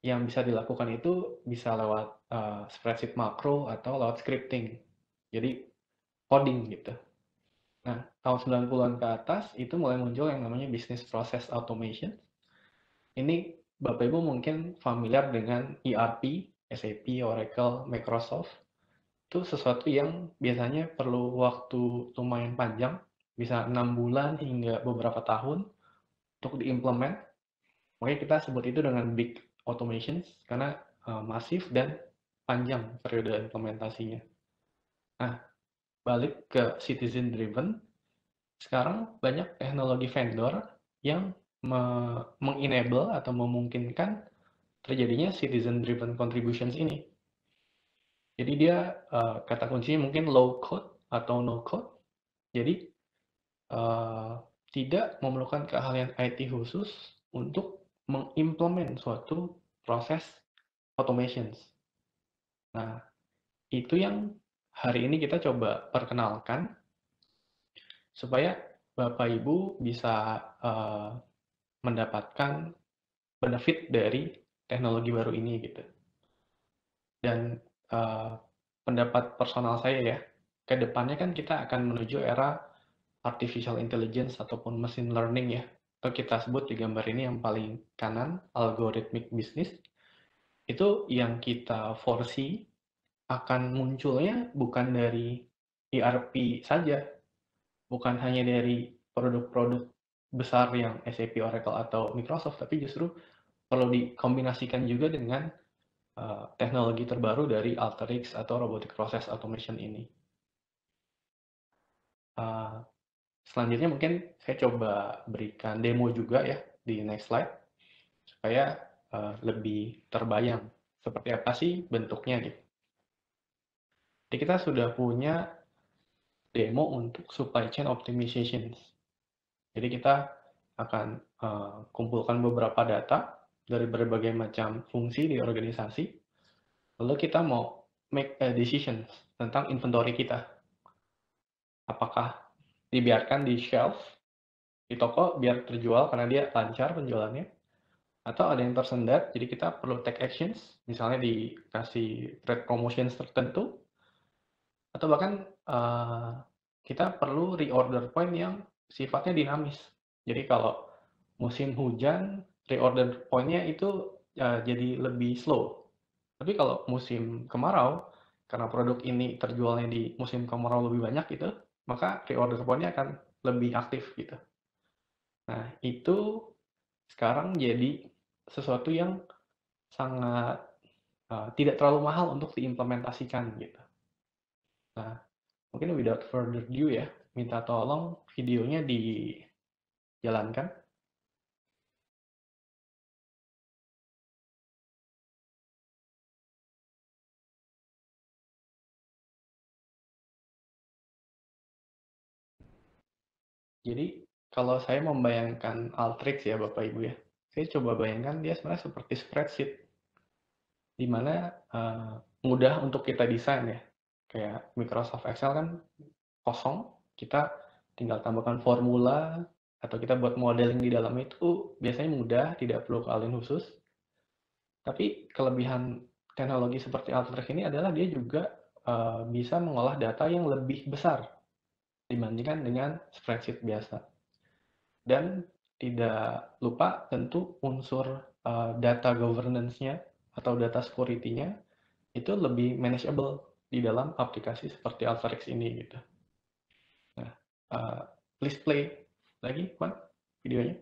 yang bisa dilakukan itu bisa lewat uh, spreadsheet makro atau lewat scripting. Jadi coding gitu. Nah, tahun sembilan puluhan ke atas itu mulai muncul yang namanya business process automation. Ini Bapak Ibu mungkin familiar dengan E R P, S A P, Oracle, Microsoft. Itu sesuatu yang biasanya perlu waktu lumayan panjang, bisa enam bulan hingga beberapa tahun untuk diimplement. Makanya kita sebut itu dengan big automations karena uh, masif dan panjang periode implementasinya. Nah, balik ke citizen driven, sekarang banyak teknologi vendor yang me-enable atau memungkinkan terjadinya citizen driven contributions ini. Jadi dia uh, kata kuncinya mungkin low code atau no code. Jadi uh, tidak memerlukan keahlian I T khusus untuk mengimplement suatu proses automations. Nah, itu yang hari ini kita coba perkenalkan supaya Bapak Ibu bisa uh, mendapatkan benefit dari teknologi baru ini gitu. Dan uh, pendapat personal saya ya, ke depannya kan kita akan menuju era artificial intelligence ataupun machine learning ya, atau kita sebut di gambar ini yang paling kanan, algorithmic business. Itu yang kita foresee akan munculnya bukan dari E R P saja, bukan hanya dari produk-produk besar yang S A P, Oracle, atau Microsoft, tapi justru perlu dikombinasikan juga dengan uh, teknologi terbaru dari Alteryx atau Robotic Process Automation ini. Uh, selanjutnya mungkin saya coba berikan demo juga ya di next slide, supaya uh, lebih terbayang seperti apa sih bentuknya gitu. Jadi kita sudah punya demo untuk supply chain optimization. Jadi kita akan uh, kumpulkan beberapa data dari berbagai macam fungsi di organisasi, lalu kita mau make a decision tentang inventory kita. Apakah dibiarkan di shelf di toko biar terjual karena dia lancar penjualannya, atau ada yang tersendat, jadi kita perlu take actions, misalnya dikasih trade promotions tertentu, atau bahkan uh, kita perlu reorder point yang sifatnya dinamis. Jadi kalau musim hujan, reorder point-nya itu uh, jadi lebih slow. Tapi kalau musim kemarau, karena produk ini terjualnya di musim kemarau lebih banyak gitu, maka reorder point-nya akan lebih aktif gitu. Nah, itu sekarang jadi sesuatu yang sangat uh, tidak terlalu mahal untuk diimplementasikan gitu. Nah, mungkin without further ado ya, minta tolong videonya dijalankan. Jadi kalau saya membayangkan Alteryx ya Bapak Ibu ya, saya coba bayangkan dia sebenarnya seperti spreadsheet, di mana uh, mudah untuk kita desain ya. Kayak Microsoft Excel kan kosong, kita tinggal tambahkan formula, atau kita buat modeling di dalam itu biasanya mudah, tidak perlu keahlian khusus. Tapi kelebihan teknologi seperti Alteryx ini adalah dia juga uh, bisa mengolah data yang lebih besar dibandingkan dengan spreadsheet biasa. Dan tidak lupa tentu unsur uh, data governance-nya atau data security-nya itu lebih manageable di dalam aplikasi seperti Alteryx ini gitu. Nah, uh, please play lagi, Juan, videonya.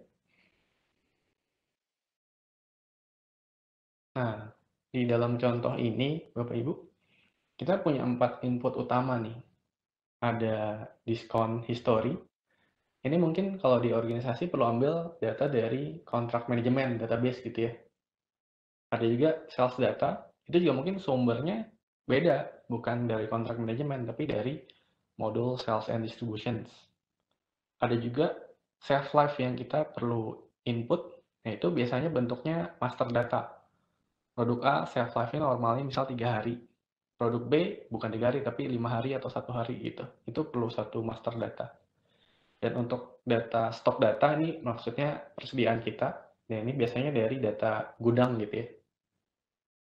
Nah, di dalam contoh ini, Bapak Ibu, kita punya empat input utama nih. Ada diskon history. Ini mungkin kalau di organisasi perlu ambil data dari contract management database gitu ya. Ada juga sales data, itu juga mungkin sumbernya beda, bukan dari contract management, tapi dari modul sales and distributions. Ada juga shelf life yang kita perlu input, yaitu biasanya bentuknya master data. Produk A shelf life-nya normalnya misal tiga hari. Produk B bukan tiga hari, tapi lima hari atau satu hari gitu. Itu perlu satu master data. Dan untuk data stok data ini maksudnya persediaan kita. Dan ini biasanya dari data gudang gitu ya.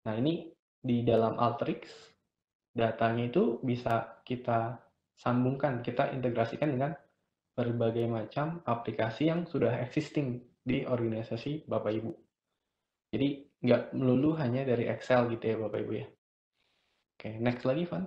Nah, ini di dalam Alteryx, datanya itu bisa kita sambungkan, kita integrasikan dengan berbagai macam aplikasi yang sudah existing di organisasi Bapak Ibu. Jadi nggak melulu hanya dari Excel gitu ya Bapak Ibu ya. Oke, next lagi Van.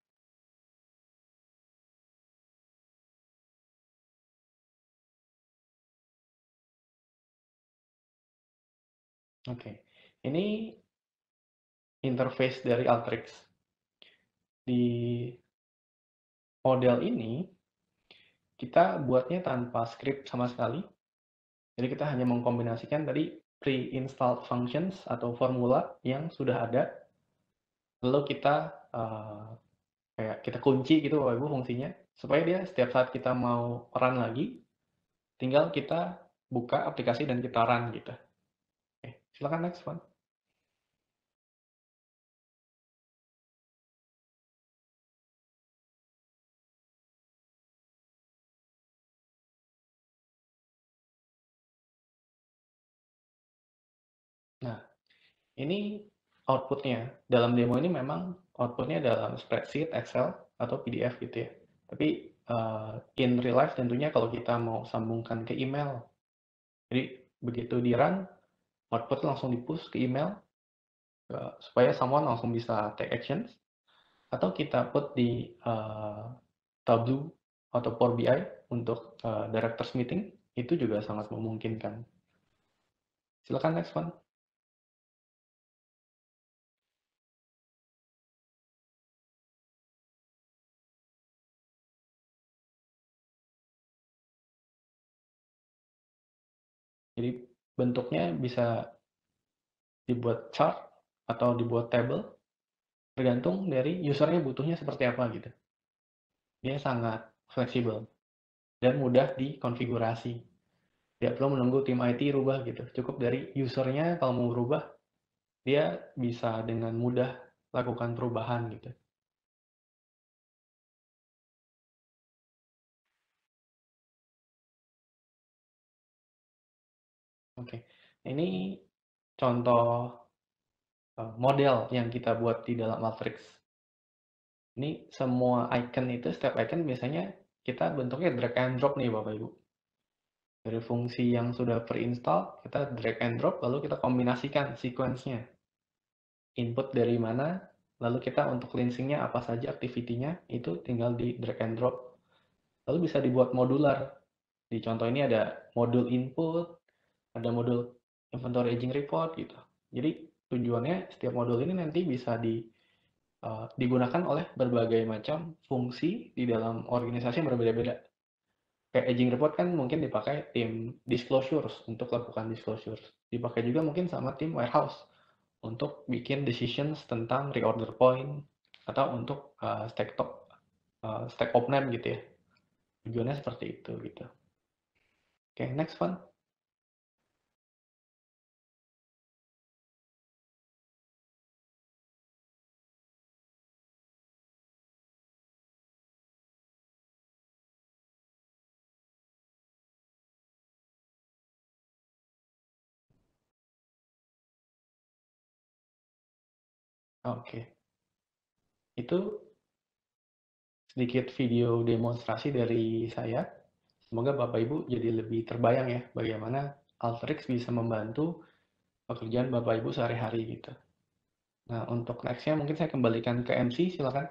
Oke, ini interface dari Alteryx. Di model ini, kita buatnya tanpa script sama sekali. Jadi kita hanya mengkombinasikan tadi pre-installed functions atau formula yang sudah ada. Lalu kita uh, kayak kita kunci gitu Bapak Ibu fungsinya. Supaya dia setiap saat kita mau run lagi, tinggal kita buka aplikasi dan kita run gitu. Oke, silakan next one. Nah, ini outputnya. Dalam demo ini memang outputnya dalam spreadsheet, Excel, atau P D F gitu ya. Tapi uh, in real life tentunya kalau kita mau sambungkan ke email. Jadi begitu di run, output langsung di-push ke email, uh, supaya someone langsung bisa take actions. Atau kita put di uh, Tableau atau Power B I untuk uh, directors meeting, itu juga sangat memungkinkan. Silakan next one. Jadi bentuknya bisa dibuat chart atau dibuat table, tergantung dari usernya butuhnya seperti apa gitu. Dia sangat fleksibel dan mudah dikonfigurasi. Tidak perlu menunggu tim I T rubah gitu. Cukup dari usernya kalau mau berubah, dia bisa dengan mudah lakukan perubahan gitu. Oke, ini contoh model yang kita buat di dalam Alteryx. Ini semua icon itu, setiap icon biasanya kita bentuknya drag and drop nih Bapak Ibu. Dari fungsi yang sudah pre-install, kita drag and drop, lalu kita kombinasikan sequence-nya. Input dari mana, lalu kita untuk cleansing-nya apa saja activity-nya, itu tinggal di drag and drop. Lalu bisa dibuat modular. Di contoh ini ada modul input, ada modul inventory aging report gitu. Jadi tujuannya setiap modul ini nanti bisa di uh, digunakan oleh berbagai macam fungsi di dalam organisasi yang berbeda-beda. Kayak aging report kan mungkin dipakai tim disclosures untuk lakukan disclosures. Dipakai juga mungkin sama tim warehouse untuk bikin decisions tentang reorder point atau untuk uh, stack top, uh, stack op name gitu ya. Tujuannya seperti itu gitu. Oke, okay, next one. Oke. Okay. Itu sedikit video demonstrasi dari saya. Semoga Bapak Ibu jadi lebih terbayang ya bagaimana Alteryx bisa membantu pekerjaan Bapak Ibu sehari-hari gitu. Nah, untuk next-nya mungkin saya kembalikan ke M C, silakan.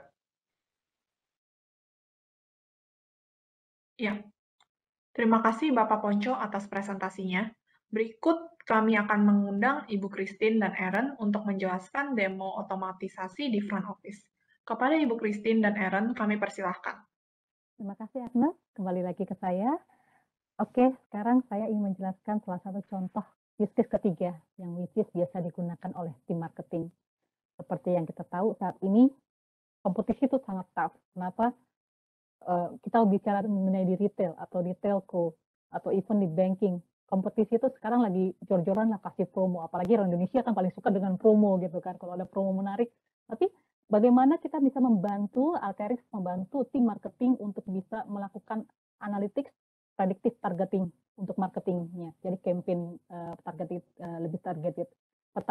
Ya, terima kasih Bapak Ponco atas presentasinya. Berikut kami akan mengundang Ibu Christine dan Aaron untuk menjelaskan demo otomatisasi di front office. Kepada Ibu Christine dan Aaron, kami persilahkan. Terima kasih Agnes, kembali lagi ke saya. Oke, sekarang saya ingin menjelaskan salah satu contoh use case ketiga yang which is biasa digunakan oleh tim marketing. Seperti yang kita tahu saat ini, kompetisi itu sangat tough. Kenapa? Uh, kita bicara mengenai di retail atau di telco atau even di banking. Kompetisi itu sekarang lagi jor-joran lah kasih promo. Apalagi orang Indonesia kan paling suka dengan promo gitu kan. Kalau ada promo menarik. Tapi bagaimana kita bisa membantu Alteryx, membantu tim marketing untuk bisa melakukan analytics predictive targeting untuk marketingnya. Jadi campaign uh, targeted, uh, lebih targeted. Pertama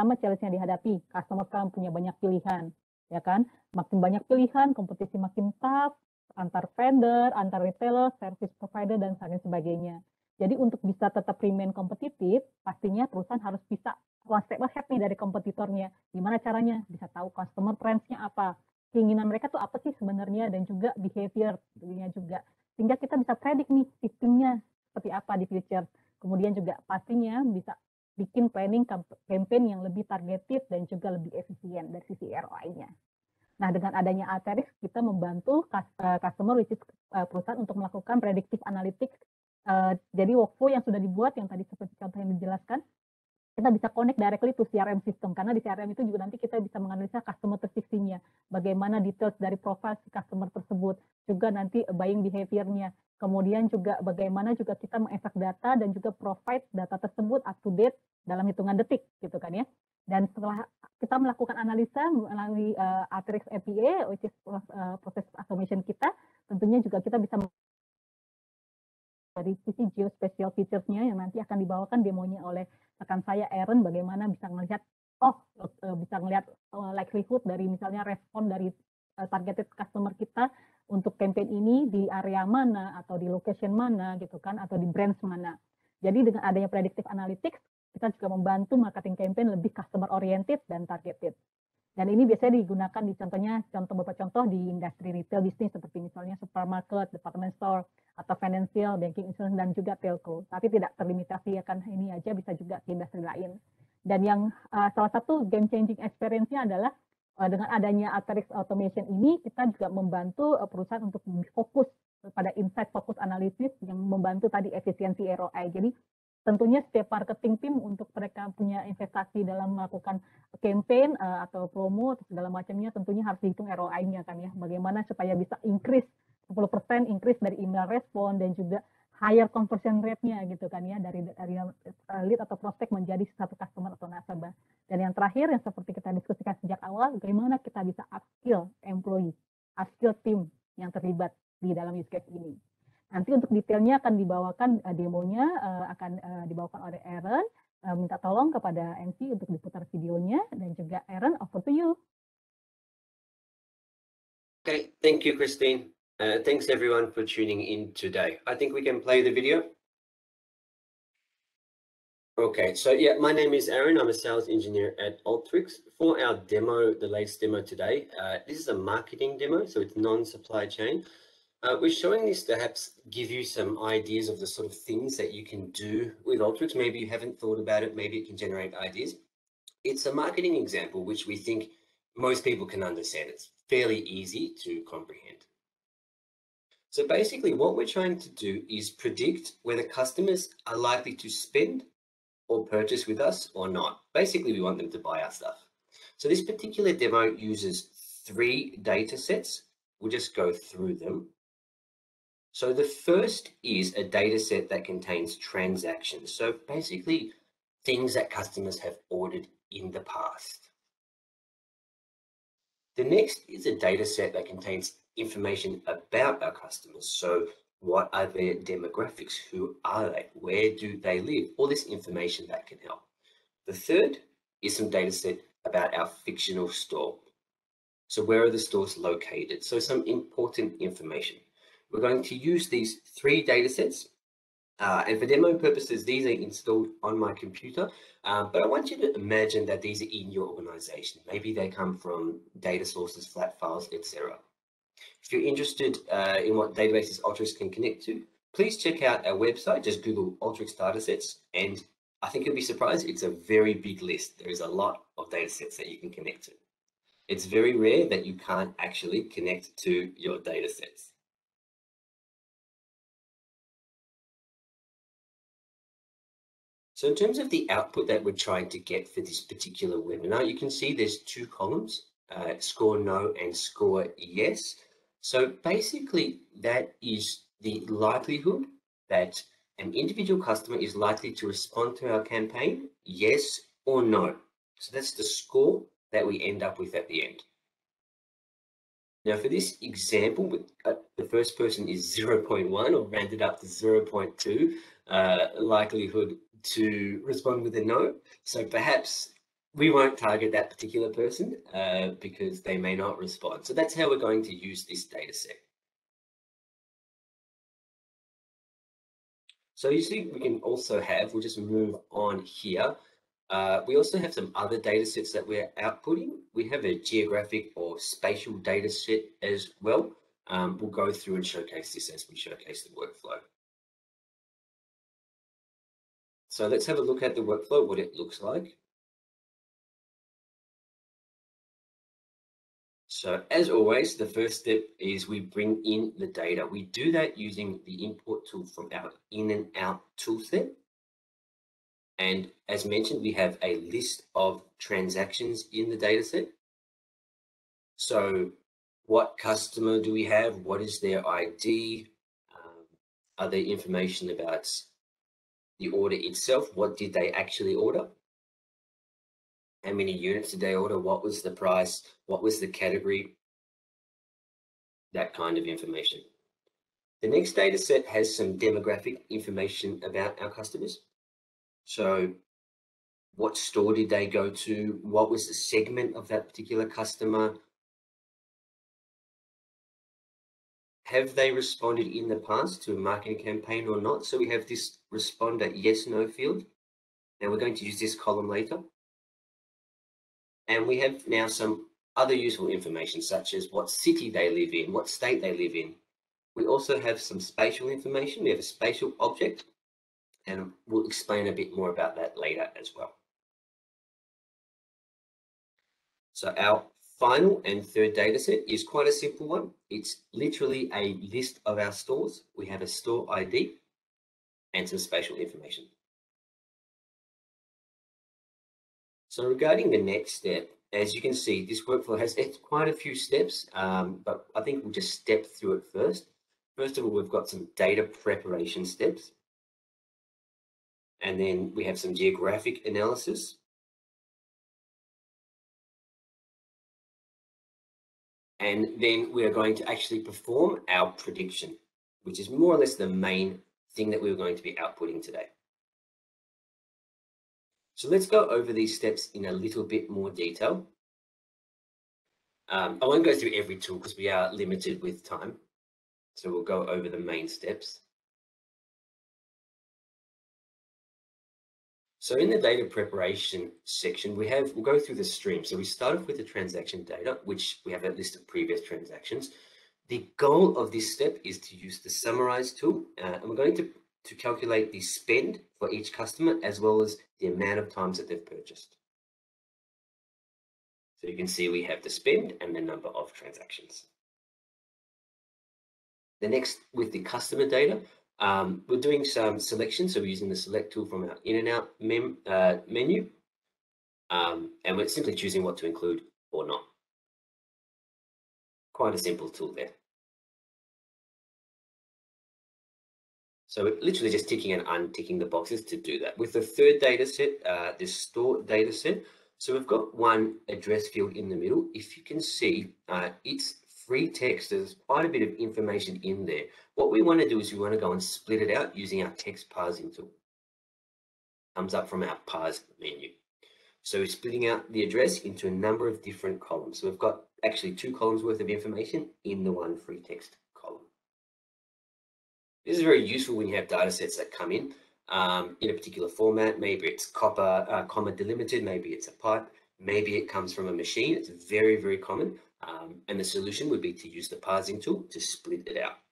pertama challenge-nya dihadapi, customer kan punya banyak pilihan, ya kan? Makin banyak pilihan, kompetisi makin tough, antar vendor, antar retailer, service provider, dan lain sebagainya. Jadi untuk bisa tetap remain kompetitif, pastinya perusahaan harus bisa one step ahead nih dari kompetitornya. Gimana caranya? Bisa tahu customer trends-nya apa, keinginan mereka tuh apa sih sebenarnya, dan juga behavior-nya juga. Sehingga kita bisa predik nih shifting-nya seperti apa di future. Kemudian juga pastinya bisa bikin planning campaign yang lebih targeted dan juga lebih efisien dari sisi R O I-nya. Nah, dengan adanya Alteryx, kita membantu customer, which is perusahaan, untuk melakukan predictive analytics. Jadi workflow yang sudah dibuat, yang tadi seperti contoh yang dijelaskan, kita bisa connect directly to C R M system, karena di C R M itu juga nanti kita bisa menganalisa customer tiga sixty nya, bagaimana details dari profil si customer tersebut, juga nanti buying behavior-nya, kemudian juga bagaimana juga kita mengekstrak data dan juga provide data tersebut up to date dalam hitungan detik, gitu kan ya. Dan setelah kita melakukan analisa melalui uh, Alteryx A P I, which is uh, proses automation kita, tentunya juga kita bisa dari sisi geospatial features-nya yang nanti akan dibawakan demonya oleh rekan saya Aaron, bagaimana bisa melihat, oh bisa melihat likelihood dari misalnya respon dari targeted customer kita untuk campaign ini di area mana, atau di location mana gitu kan, atau di brands mana. Jadi dengan adanya predictive analytics, kita juga membantu marketing campaign lebih customer oriented dan targeted. Dan ini biasanya digunakan di contohnya, contoh beberapa contoh di industri retail bisnis seperti misalnya supermarket, department store, atau financial, banking, insurance, dan juga telco. Tapi tidak terlimitasi ya kan, ini aja bisa juga ke industri lain. Dan yang uh, salah satu game changing experience-nya adalah uh, dengan adanya Alteryx Automation ini, kita juga membantu uh, perusahaan untuk lebih fokus pada insight, fokus analisis yang membantu tadi efisiensi R O I. Jadi tentunya setiap marketing team untuk mereka punya investasi dalam melakukan campaign uh, atau promo atau segala macamnya, tentunya harus dihitung R O I-nya kan ya. Bagaimana supaya bisa increase sepuluh persen increase dari email respon dan juga higher conversion rate-nya gitu kan ya, dari dari lead atau prospek menjadi satu customer atau nasabah. Dan yang terakhir yang seperti kita diskusikan sejak awal, bagaimana kita bisa upskill employee, upskill tim yang terlibat di dalam use case ini. Nanti untuk detailnya akan dibawakan uh, demonya uh, akan uh, dibawakan oleh Aaron. Uh, minta tolong kepada M C untuk diputar videonya, dan juga Aaron, over to you. Okay, thank you, Christine. Uh, thanks everyone for tuning in today. I think we can play the video. Okay, so yeah, my name is Aaron. I'm a sales engineer at Alteryx. For our demo, the latest demo today, uh, this is a marketing demo, so it's non-supply chain. Uh, we're showing this to perhaps give you some ideas of the sort of things that you can do with Alteryx. Maybe you haven't thought about it, maybe it can generate ideas. It's a marketing example which we think most people can understand. It's fairly easy to comprehend. So basically what we're trying to do is predict whether customers are likely to spend or purchase with us or not. Basically, we want them to buy our stuff. So this particular demo uses three data sets. We'll just go through them. So the first is a data set that contains transactions. So basically things that customers have ordered in the past. The next is a data set that contains information about our customers. So what are their demographics? Who are they? Where do they live? All this information that can help. The third is some data set about our fictional store. So where are the stores located? So some important information. We're going to use these three data sets. Uh, and for demo purposes, these are installed on my computer. Uh, but I want you to imagine that these are in your organization. Maybe they come from data sources, flat files, et cetera. If you're interested uh, in what databases Alteryx can connect to, please check out our website. Just Google Alteryx datasets, and I think you'll be surprised. It's a very big list. There is a lot of datasets that you can connect to. It's very rare that you can't actually connect to your datasets. So in terms of the output that we're trying to get for this particular webinar, you can see there's two columns, uh, score no and score yes. So basically that is the likelihood that an individual customer is likely to respond to our campaign, yes or no. So that's the score that we end up with at the end. Now for this example, with, uh, the first person is zero point one, or rounded up to zero point two uh, likelihood to respond with a no. So perhaps we won't target that particular person uh, because they may not respond. So that's how we're going to use this data set. So you see, we can also have, we'll just move on here. Uh, we also have some other data sets that we're outputting. We have a geographic or spatial data set as well. Um, we'll go through and showcase this as we showcase the workflow. So let's have a look at the workflow, what it looks like. So as always, the first step is we bring in the data. We do that using the import tool from our in and out toolset. And as mentioned, we have a list of transactions in the data set. So what customer do we have? What is their I D? Um, are there information about the order itself? What did they actually order? How many units did they order? What was the price? What was the category? That kind of information. The next data set has some demographic information about our customers. So what store did they go to? What was the segment of that particular customer? Have they responded in the past to a marketing campaign or not? So we have this responder yes, no field. Now we're going to use this column later. And we have now some other useful information, such as what city they live in, what state they live in. We also have some spatial information. We have a spatial object, and we'll explain a bit more about that later as well. So our final and third data set is quite a simple one. It's literally a list of our stores. We have a store I D and some spatial information. So regarding the next step, as you can see, this workflow has it's quite a few steps, um, but I think we'll just step through it first. First of all, we've got some data preparation steps. And then we have some geographic analysis. And then we are going to actually perform our prediction, which is more or less the main thing that we're going to be outputting today. So let's go over these steps in a little bit more detail. Um, I won't go through every tool because we are limited with time. So we'll go over the main steps. So in the data preparation section, we have, we'll go through the stream. So we start off with the transaction data, which we have a list of previous transactions. The goal of this step is to use the summarize tool, uh, and we're going to, to calculate the spend for each customer, as well as the amount of times that they've purchased. So you can see we have the spend and the number of transactions. The next, with the customer data, um, we're doing some selection. So we're using the select tool from our in and out mem, uh, menu. Um, and we're simply choosing what to include or not. Quite a simple tool there. So we're literally just ticking and unticking the boxes to do that. With the third data set, uh, this store data set, so we've got one address field in the middle. If you can see, uh, it's free text. There's quite a bit of information in there. What we want to do is we want to go and split it out using our text parsing tool. Comes up from our parse menu. So we're splitting out the address into a number of different columns. So we've got actually two columns worth of information in the one free text column. This is very useful when you have data sets that come in um, in a particular format. Maybe it's copper, uh, comma delimited, maybe it's a pipe, maybe it comes from a machine. It's very, very common. Um, and the solution would be to use the parsing tool to split it out.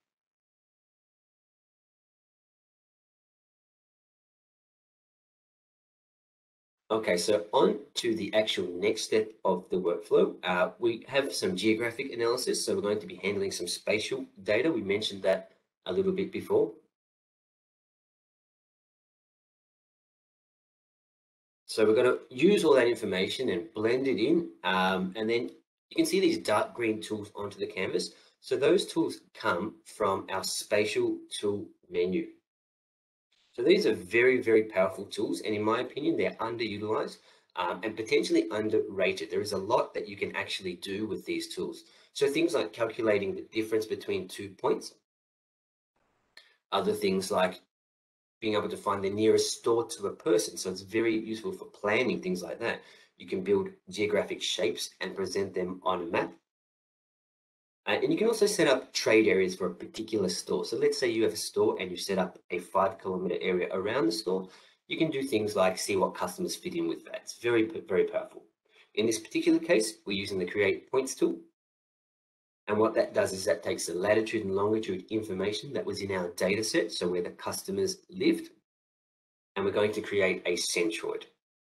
Okay, so on to the actual next step of the workflow. Uh, we have some geographic analysis. So we're going to be handling some spatial data. We mentioned that a little bit before. So we're going to use all that information and blend it in. Um, and then you can see these dark green tools onto the canvas. So those tools come from our spatial tool menu. So these are very, very powerful tools. And in my opinion, they're underutilized um, and potentially underrated. There is a lot that you can actually do with these tools. So things like calculating the difference between two points. Other things like being able to find the nearest store to a person. So it's very useful for planning, things like that. You can build geographic shapes and present them on a map. Uh, and you can also set up trade areas for a particular store. So let's say you have a store and you set up a five kilometer area around the store. You can do things like see what customers fit in with that. It's very, very powerful. In this particular case, we're using the Create Points tool. And what that does is that takes the latitude and longitude information that was in our data set, so where the customers lived, and we're going to create a centroid.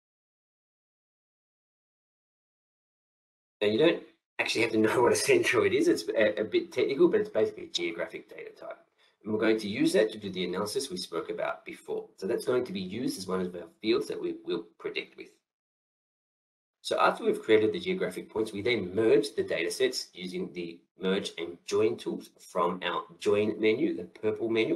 Now, you don't actually have to know what a centroid is. It's a, a bit technical, but it's basically a geographic data type. And we're going to use that to do the analysis we spoke about before. So that's going to be used as one of our fields that we will predict with. So after we've created the geographic points, we then merge the data sets using the merge and join tools from our join menu, the purple menu.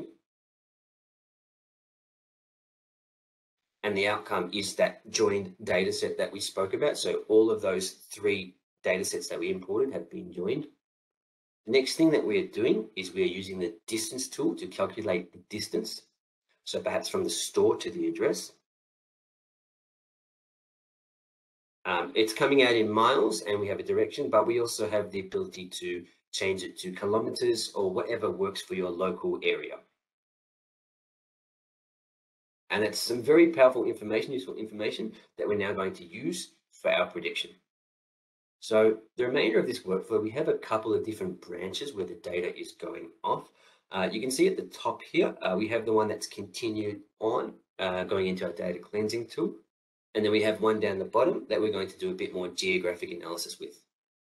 And the outcome is that joined data set that we spoke about. So all of those three data sets that we imported have been joined. The next thing that we're doing is we're using the distance tool to calculate the distance. So perhaps from the store to the address. Um, it's coming out in miles and we have a direction, but we also have the ability to change it to kilometers or whatever works for your local area. And that's some very powerful information, useful information that we're now going to use for our prediction. So the remainder of this workflow, we have a couple of different branches where the data is going off. Uh, you can see at the top here, uh, we have the one that's continued on, uh, going into our data cleansing tool. And then we have one down the bottom that we're going to do a bit more geographic analysis with.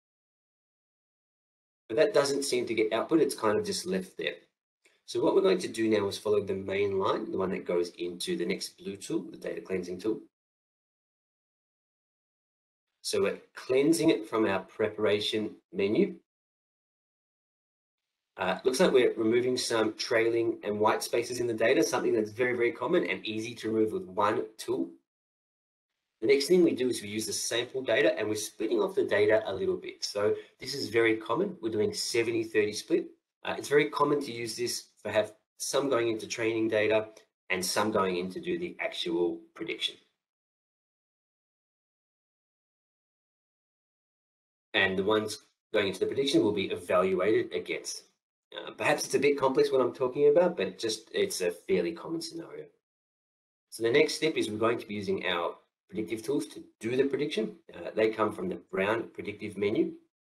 But that doesn't seem to get output, it's kind of just left there. So what we're going to do now is follow the main line, the one that goes into the next blue tool, the data cleansing tool. So we're cleansing it from our preparation menu. Uh, looks like we're removing some trailing and white spaces in the data, something that's very, very common and easy to remove with one tool. The next thing we do is we use the sample data and we're splitting off the data a little bit. So this is very common. We're doing seventy thirty split. Uh, it's very common to use this for have some going into training data and some going in to do the actual prediction. And the ones going into the prediction will be evaluated against. Uh, perhaps it's a bit complex what I'm talking about, but just it's a fairly common scenario. So the next step is we're going to be using our predictive tools to do the prediction. Uh, they come from the brown predictive menu.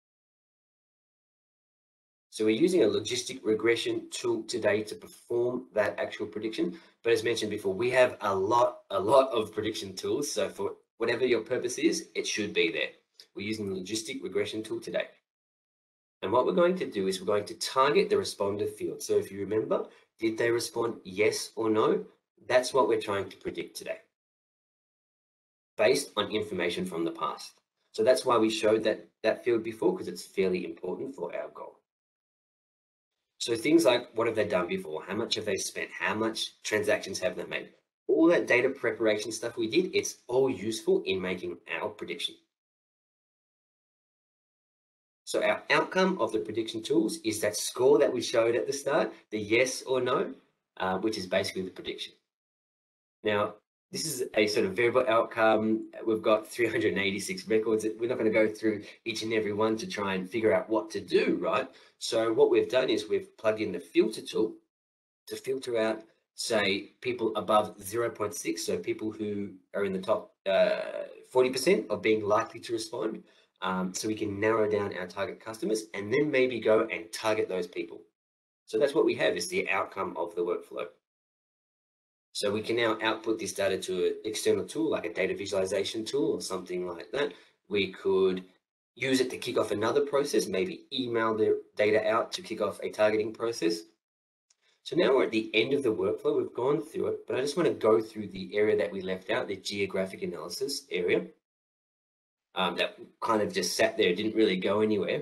So we're using a logistic regression tool today to perform that actual prediction. But as mentioned before, we have a lot, a lot of prediction tools. So for whatever your purpose is, it should be there. We're using the logistic regression tool today. And what we're going to do is we're going to target the responder field. So if you remember, did they respond yes or no? That's what we're trying to predict today, based on information from the past. So that's why we showed that, that field before, because it's fairly important for our goal. So things like, what have they done before? How much have they spent? How much transactions have they made? All that data preparation stuff we did, it's all useful in making our prediction. So our outcome of the prediction tools is that score that we showed at the start, the yes or no, uh, which is basically the prediction. Now, this is a sort of variable outcome. We've got three hundred eighty-six records. We're not going to go through each and every one to try and figure out what to do, right? So what we've done is we've plugged in the filter tool to filter out, say, people above zero point six, so people who are in the top uh, forty percent of being likely to respond. Um, so we can narrow down our target customers and then maybe go and target those people. So that's what we have, is the outcome of the workflow. So we can now output this data to an external tool like a data visualization tool or something like that. We could use it to kick off another process, maybe email the data out to kick off a targeting process. So now we're at the end of the workflow. We've gone through it, but I just want to go through the area that we left out, the geographic analysis area. Um, that kind of just sat there, didn't really go anywhere.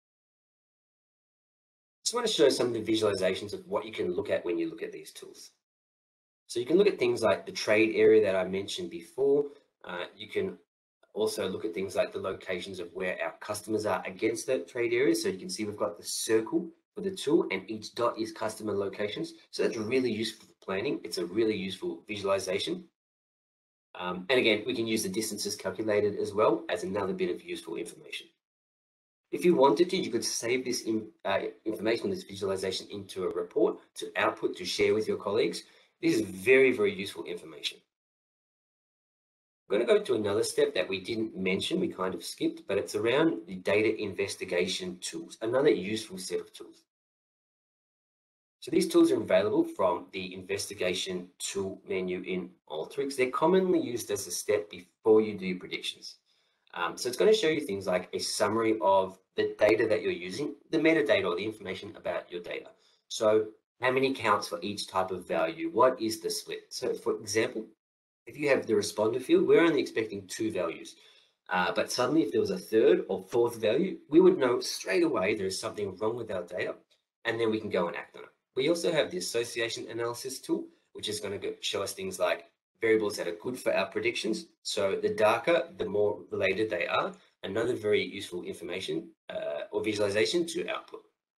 Just want to show some of the visualizations of what you can look at when you look at these tools. So you can look at things like the trade area that I mentioned before. Uh, you can also look at things like the locations of where our customers are against that trade area. So you can see we've got the circle for the tool and each dot is customer locations. So that's really useful for planning. It's a really useful visualization. Um, and again, we can use the distances calculated as well as another bit of useful information. If you wanted to, you could save this in, uh, information, this visualization into a report to output to share with your colleagues. This is very, very useful information. I'm going to go to another step that we didn't mention, we kind of skipped, but it's around the data investigation tools, another useful set of tools. So these tools are available from the investigation tool menu in Alteryx. They're commonly used as a step before you do predictions. Um, so it's going to show you things like a summary of the data that you're using, the metadata or the information about your data. So how many counts for each type of value? What is the split? So for example, if you have the responder field, we're only expecting two values. Uh, but suddenly if there was a third or fourth value, we would know straight away there is something wrong with our data, and then we can go and act on it. We also have the association analysis tool, which is going to show us things like variables that are good for our predictions. So the darker, the more related they are. Another very useful information uh, or visualization to output.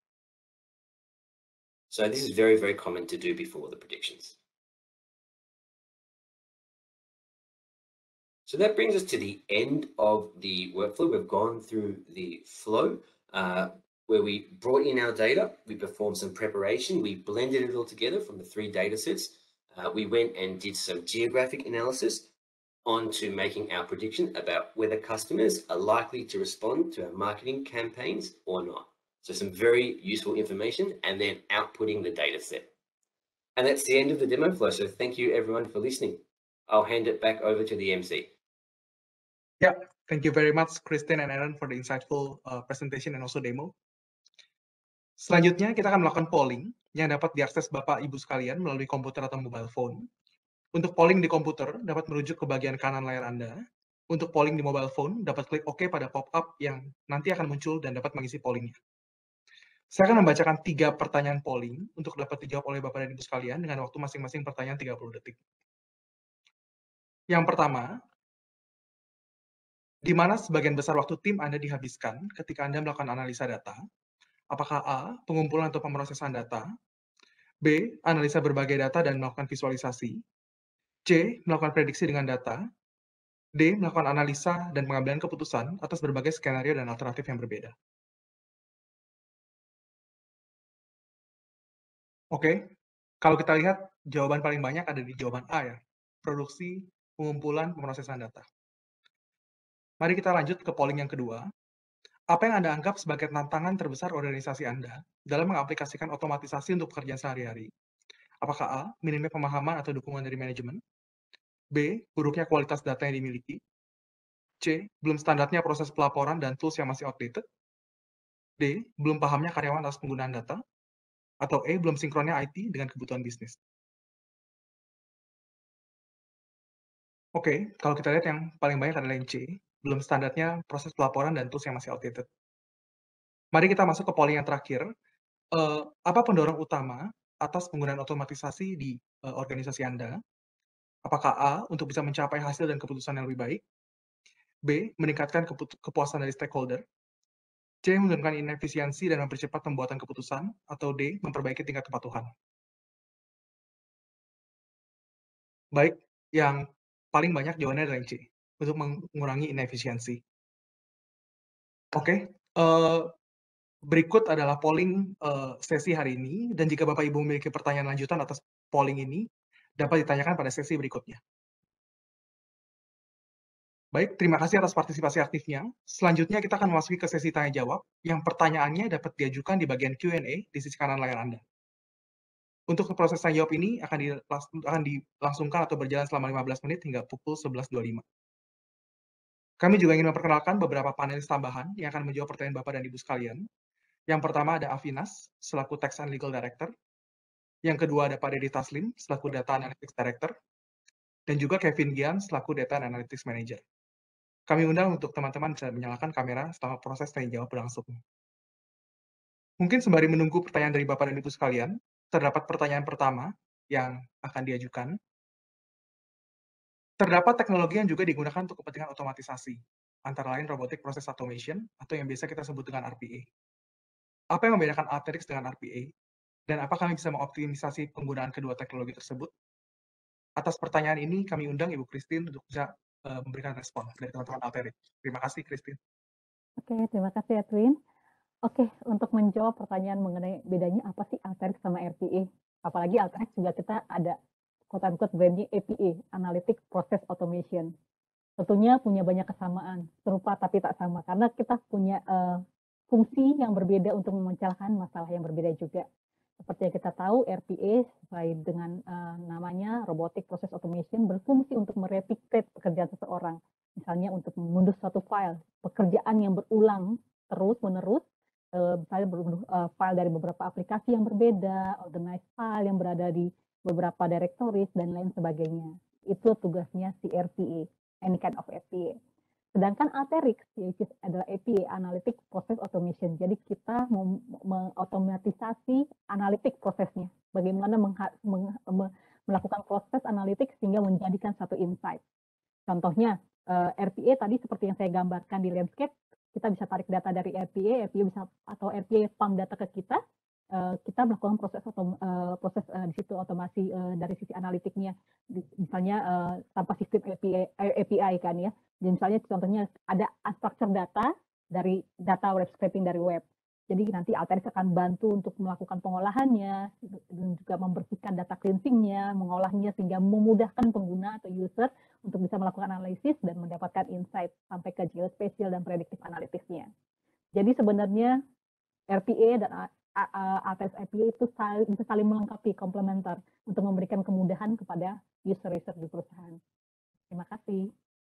So this is very, very common to do before the predictions. So that brings us to the end of the workflow. We've gone through the flow uh, where we brought in our data, we performed some preparation, we blended it all together from the three data sets. Uh, we went and did some geographic analysis onto making our prediction about whether customers are likely to respond to our marketing campaigns or not. So some very useful information, and then outputting the data set. And that's the end of the demo flow. So thank you everyone for listening. I'll hand it back over to the M C. Yeah, thank you very much, Kristen and Aaron, for the insightful uh, presentation and also demo. Selanjutnya, kita akan melakukan polling yang dapat diakses Bapak Ibu sekalian melalui komputer atau mobile phone. Untuk polling di komputer, dapat merujuk ke bagian kanan layar Anda. Untuk polling di mobile phone, dapat klik OK pada pop-up yang nanti akan muncul dan dapat mengisi pollingnya. Saya akan membacakan tiga pertanyaan polling untuk dapat dijawab oleh Bapak dan Ibu sekalian dengan waktu masing-masing pertanyaan tiga puluh detik. Yang pertama, di mana sebagian besar waktu tim Anda dihabiskan ketika Anda melakukan analisa data? Apakah A, pengumpulan atau pemrosesan data, B, analisa berbagai data dan melakukan visualisasi, C, melakukan prediksi dengan data, D, melakukan analisa dan pengambilan keputusan atas berbagai skenario dan alternatif yang berbeda. Oke, kalau kita lihat jawaban paling banyak ada di jawaban A ya, produksi, pengumpulan, pemrosesan data. Mari kita lanjut ke polling yang kedua. Apa yang Anda anggap sebagai tantangan terbesar organisasi Anda dalam mengaplikasikan otomatisasi untuk pekerjaan sehari-hari? Apakah A, minimnya pemahaman atau dukungan dari manajemen? B, buruknya kualitas data yang dimiliki? C, belum standarnya proses pelaporan dan tools yang masih outdated? D, belum pahamnya karyawan atas penggunaan data? Atau E, belum sinkronnya I T dengan kebutuhan bisnis? Oke, kalau kita lihat yang paling banyak adalah yang C, belum standarnya proses pelaporan dan tools yang masih outdated. Mari kita masuk ke polling yang terakhir. Uh, apa pendorong utama atas penggunaan otomatisasi di uh, organisasi Anda? Apakah A, untuk bisa mencapai hasil dan keputusan yang lebih baik? B, meningkatkan kepuasan dari stakeholder? C, menurunkan inefisiensi dan mempercepat pembuatan keputusan? Atau D, memperbaiki tingkat kepatuhan? Baik, yang paling banyak jawabannya adalah yang C, untuk mengurangi inefisiensi. Oke, uh, berikut adalah polling uh, sesi hari ini, dan jika Bapak Ibu memiliki pertanyaan lanjutan atas polling ini, dapat ditanyakan pada sesi berikutnya. Baik, terima kasih atas partisipasi aktifnya. Selanjutnya kita akan memasuki ke sesi tanya-jawab, yang pertanyaannya dapat diajukan di bagian Q and A di sisi kanan layar Anda. Untuk proses tanya-jawab ini akan, di, akan dilangsungkan atau berjalan selama lima belas menit hingga pukul sebelas dua puluh lima. Kami juga ingin memperkenalkan beberapa panelis tambahan yang akan menjawab pertanyaan Bapak dan Ibu sekalian. Yang pertama ada Avinas, selaku Tax and Legal Director. Yang kedua ada Pak Dedi Taslim, selaku Data Analytics Director. Dan juga Kevin Gian, selaku Data and Analytics Manager. Kami undang untuk teman-teman bisa menyalakan kamera setelah proses tanya-jawab berlangsung. Mungkin sembari menunggu pertanyaan dari Bapak dan Ibu sekalian, terdapat pertanyaan pertama yang akan diajukan. Terdapat teknologi yang juga digunakan untuk kepentingan otomatisasi, antara lain Robotic Process Automation, atau yang biasa kita sebut dengan R P A. Apa yang membedakan Alteryx dengan R P A? Dan apa kami bisa mengoptimisasi penggunaan kedua teknologi tersebut? Atas pertanyaan ini kami undang Ibu Christine untuk bisa uh, memberikan respon dari teman-teman Alteryx. Terima kasih, Christine. Oke, terima kasih Edwin. Oke, untuk menjawab pertanyaan mengenai bedanya apa sih Alteryx sama R P A, apalagi Alteryx juga kita ada quote-unquote brandnya A P A, Analytic Process Automation. Tentunya punya banyak kesamaan, serupa tapi tak sama, karena kita punya uh, fungsi yang berbeda untuk memecahkan masalah yang berbeda juga. Seperti yang kita tahu, R P A sesuai dengan uh, namanya Robotic Process Automation berfungsi untuk mereplicate pekerjaan seseorang. Misalnya untuk mengunduh suatu file, pekerjaan yang berulang terus-menerus, uh, misalnya uh, file dari beberapa aplikasi yang berbeda, organized file yang berada di beberapa directories, dan lain sebagainya. Itu tugasnya si R P A, any kind of R P A. Sedangkan Alteryx, which is adalah A P A, Analytic Process Automation. Jadi kita mengotomatisasi analitik prosesnya. Bagaimana melakukan proses analitik sehingga menjadikan satu insight. Contohnya, R P A tadi seperti yang saya gambarkan di landscape, kita bisa tarik data dari R P A, R P A bisa atau R P A pump data ke kita, kita melakukan proses otom, uh, proses uh, di situ otomasi uh, dari sisi analitiknya, misalnya uh, tanpa sistem A P I, A P I kan ya. Jadi misalnya contohnya ada unstructured data dari data web scraping dari web. Jadi nanti Alteryx akan bantu untuk melakukan pengolahannya dan juga membersihkan data cleansingnya, mengolahnya sehingga memudahkan pengguna atau user untuk bisa melakukan analisis dan mendapatkan insight sampai ke geospatial dan predictive analytics-nya. Jadi sebenarnya R P A dan Alteryx A P A itu saling, bisa saling melengkapi, komplementer untuk memberikan kemudahan kepada user-user di perusahaan. Terima kasih.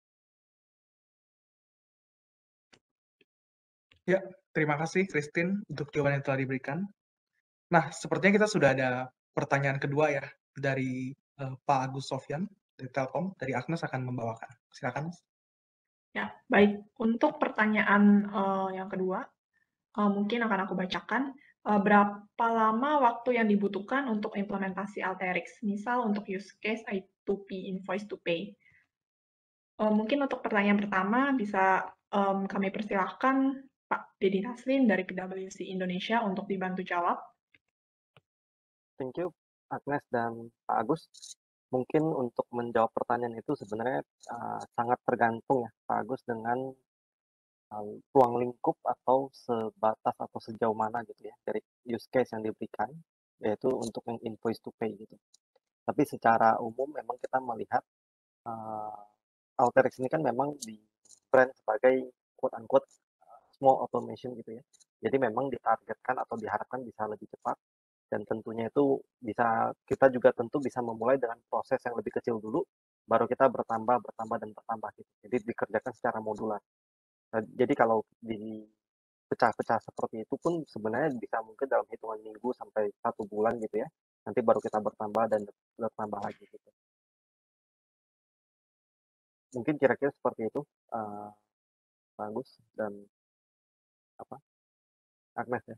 Ya, terima kasih Christine untuk jawaban yang telah diberikan. Nah, sepertinya kita sudah ada pertanyaan kedua ya dari uh, Pak Agus Sofyan dari Telkom. Dari Agnes akan membawakan. Silakan. Ya, baik. Untuk pertanyaan uh, yang kedua, uh, mungkin akan aku bacakan. Uh, berapa lama waktu yang dibutuhkan untuk implementasi Alteryx? Misal untuk use case I two P, invoice to pay. Uh, mungkin untuk pertanyaan pertama bisa um, kami persilahkan Pak Dedi Naslin dari P W C Indonesia untuk dibantu jawab. Thank you, Agnes dan Pak Agus. Mungkin untuk menjawab pertanyaan itu sebenarnya uh, sangat tergantung ya, Pak Agus, dengan uh, ruang lingkup atau sebatas atau sejauh mana gitu ya, dari use case yang diberikan, yaitu untuk yang invoice to pay gitu. Tapi secara umum memang kita melihat uh, Alteryx ini kan memang di brand sebagai quote-unquote small automation gitu ya. Jadi memang ditargetkan atau diharapkan bisa lebih cepat, dan tentunya itu bisa, kita juga tentu bisa memulai dengan proses yang lebih kecil dulu, baru kita bertambah, bertambah, dan bertambah gitu. Jadi dikerjakan secara modular. Nah, jadi kalau di pecah-pecah seperti itu pun sebenarnya bisa mungkin dalam hitungan minggu sampai satu bulan gitu ya. Nanti baru kita bertambah dan bertambah lagi gitu. Mungkin kira-kira seperti itu, uh, bagus, dan apa, Agnes ya.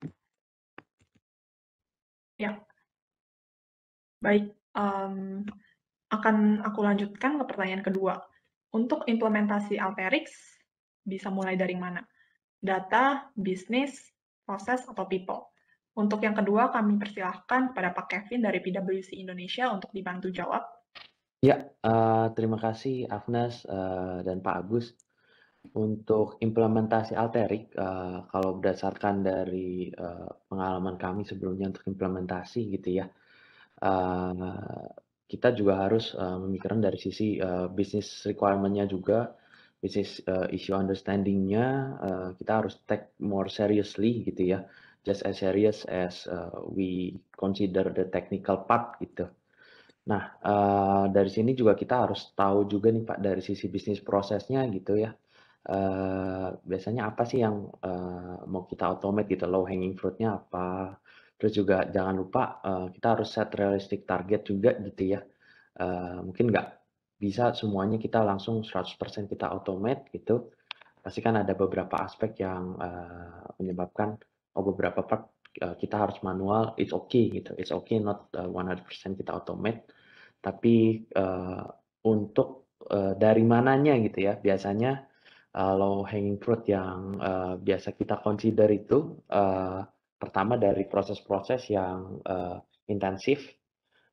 Ya, baik. Um, akan aku lanjutkan ke pertanyaan kedua. Untuk implementasi Alteryx, bisa mulai dari mana? Data, bisnis, proses, atau people? Untuk yang kedua, kami persilahkan kepada Pak Kevin dari P W C Indonesia untuk dibantu jawab. Ya, uh, terima kasih Agnes uh, dan Pak Agus. Untuk implementasi Alteryx, uh, kalau berdasarkan dari uh, pengalaman kami sebelumnya untuk implementasi gitu ya, uh, kita juga harus uh, memikirkan dari sisi uh, business requirement-nya juga, business uh, issue understanding-nya, uh, kita harus take more seriously gitu ya, just as serious as uh, we consider the technical part gitu. Nah, uh, dari sini juga kita harus tahu juga nih Pak, dari sisi bisnis prosesnya gitu ya. Uh, biasanya apa sih yang uh, mau kita automate gitu, low hanging fruit-nya apa. Terus juga jangan lupa uh, kita harus set realistic target juga gitu ya. Uh, mungkin nggak bisa semuanya kita langsung seratus persen kita automate gitu. Pasti kan ada beberapa aspek yang uh, menyebabkan oh beberapa part uh, kita harus manual, it's okay gitu. It's okay not uh, one hundred persen kita automate. Tapi uh, untuk uh, dari mananya gitu ya, biasanya uh, low hanging fruit yang uh, biasa kita consider itu uh, pertama dari proses-proses yang uh, intensif,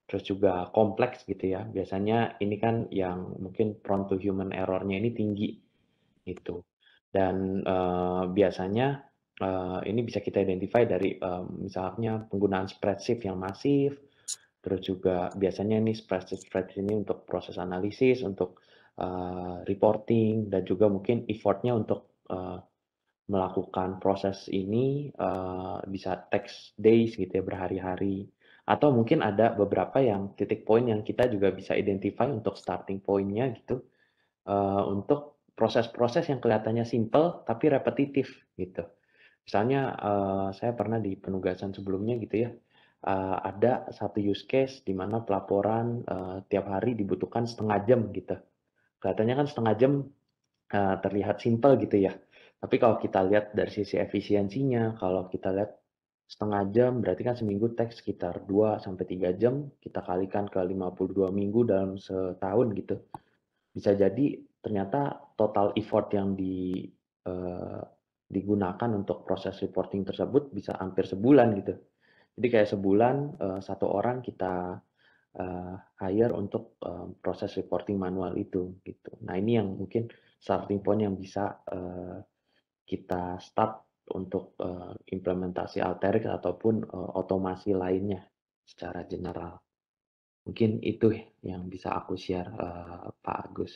terus juga kompleks gitu ya. Biasanya ini kan yang mungkin prone to human error-nya ini tinggi gitu. Dan uh, biasanya uh, ini bisa kita identify dari uh, misalnya penggunaan spreadsheet yang masif, terus juga biasanya ini spreadsheet-spreadsheet ini untuk proses analisis, untuk uh, reporting, dan juga mungkin effort-nya untuk uh, melakukan proses ini uh, bisa text days gitu ya, berhari-hari. Atau mungkin ada beberapa yang titik poin yang kita juga bisa identify untuk starting point-nya gitu, uh, untuk proses-proses yang kelihatannya simple tapi repetitif gitu. Misalnya uh, saya pernah di penugasan sebelumnya gitu ya, uh, ada satu use case di mana pelaporan uh, tiap hari dibutuhkan setengah jam gitu. Kelihatannya kan setengah jam uh, terlihat simple gitu ya. Tapi kalau kita lihat dari sisi efisiensinya, kalau kita lihat setengah jam berarti kan seminggu teks sekitar dua sampai tiga jam, kita kalikan ke lima puluh dua minggu dalam setahun gitu. Bisa jadi ternyata total effort yang di uh, digunakan untuk proses reporting tersebut bisa hampir sebulan gitu. Jadi kayak sebulan uh, satu orang kita uh, hire untuk uh, proses reporting manual itu gitu. Nah, ini yang mungkin starting point yang bisa uh, kita start untuk uh, implementasi Alteryx ataupun uh, otomasi lainnya secara general. Mungkin itu yang bisa aku share, uh, Pak Agus.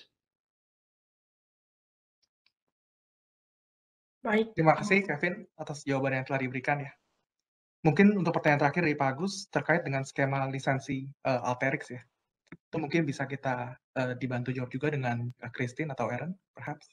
Baik, terima kasih Kevin atas jawaban yang telah diberikan ya. Mungkin untuk pertanyaan terakhir dari Pak Agus terkait dengan skema lisensi uh, Alteryx ya. Itu mungkin bisa kita uh, dibantu jawab juga dengan uh, Christine atau Aaron, perhaps.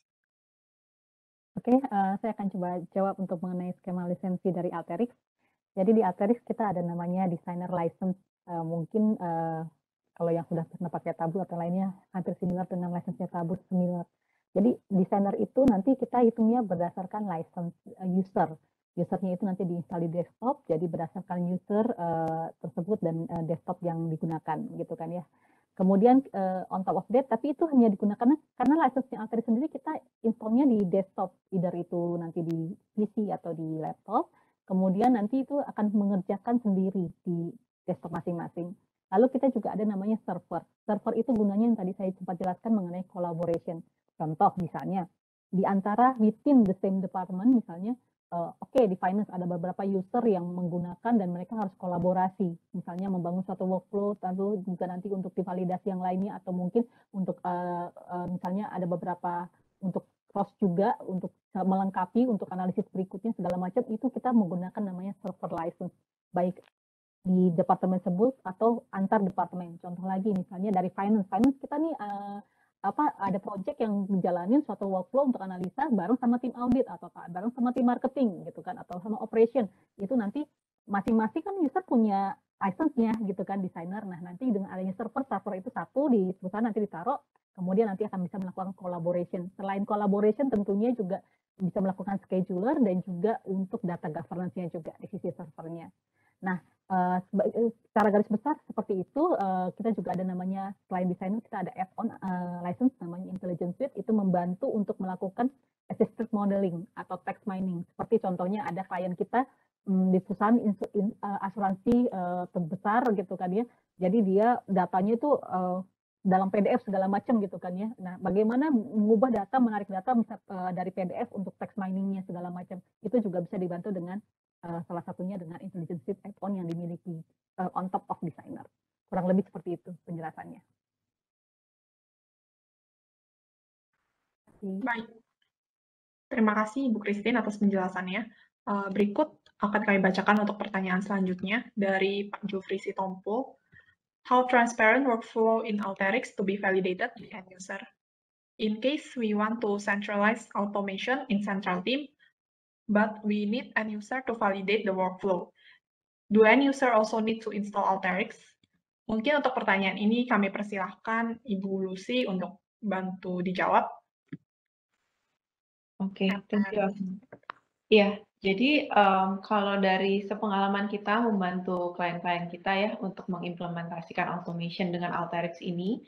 Oke, okay, uh, saya akan coba jawab untuk mengenai skema lisensi dari Alteryx. Jadi di Alteryx kita ada namanya designer license. Uh, mungkin uh, kalau yang sudah pernah pakai Tableau atau lainnya hampir similar dengan license-nya Tableau similar. Jadi designer itu nanti kita hitungnya berdasarkan license uh, user. Usernya itu nanti diinstal di desktop, jadi berdasarkan user uh, tersebut dan uh, desktop yang digunakan, gitu kan ya. Kemudian uh, on top of that, tapi itu hanya digunakan karena license-nya Alteryx sendiri kita installnya di desktop, either itu nanti di P C atau di laptop. Kemudian nanti itu akan mengerjakan sendiri di desktop masing-masing. Lalu kita juga ada namanya server. Server itu gunanya yang tadi saya sempat jelaskan mengenai collaboration. Contoh misalnya, di antara within the same department misalnya, uh, oke okay, di finance ada beberapa user yang menggunakan dan mereka harus kolaborasi. Misalnya membangun suatu workflow, lalu juga nanti untuk divalidasi yang lainnya, atau mungkin untuk uh, uh, misalnya ada beberapa untuk cross juga untuk melengkapi untuk analisis berikutnya segala macam, itu kita menggunakan namanya server license, baik di departemen tersebut atau antar departemen. Contoh lagi misalnya dari finance, finance kita nih uh, apa ada project yang menjalanin suatu workflow untuk analisa bareng sama tim audit atau bareng sama tim marketing gitu kan, atau sama operation. Itu nanti masing-masing kan user punya license-nya gitu kan, desainer. Nah, nanti dengan adanya server, server itu satu di perusahaan nanti ditaruh, kemudian nanti akan bisa melakukan collaboration. Selain collaboration tentunya juga bisa melakukan scheduler dan juga untuk data governance-nya juga di sisi servernya. Nah, uh, secara garis besar seperti itu, uh, kita juga ada namanya, selain desainer, kita ada add-on uh, license namanya Intelligence Suite, itu membantu untuk melakukan assisted modeling atau text mining. Seperti contohnya ada klien kita um, di perusahaan insu, in, uh, asuransi uh, terbesar gitu kan ya, jadi dia datanya itu uh, dalam P D F segala macam gitu kan ya. Nah, bagaimana mengubah data, menarik data misal, uh, dari P D F untuk text miningnya segala macam, itu juga bisa dibantu dengan Uh, salah satunya dengan Intelligence Suite add-on yang dimiliki uh, on top of designer. Kurang lebih seperti itu penjelasannya. Baik. Terima kasih Ibu Christine atas penjelasannya. Uh, berikut akan kami bacakan untuk pertanyaan selanjutnya dari Pak Jufri Sitompo. How transparent workflow in Alteryx to be validated by end user? In case we want to centralize automation in central team, but we need end user to validate the workflow. Do end user also need to install Alteryx? Mungkin untuk pertanyaan ini kami persilahkan Ibu Lucy untuk bantu dijawab. Oke, okay, thank you. Ya, jadi um, kalau dari sepengalaman kita membantu klien-klien kita ya untuk mengimplementasikan automation dengan Alteryx ini,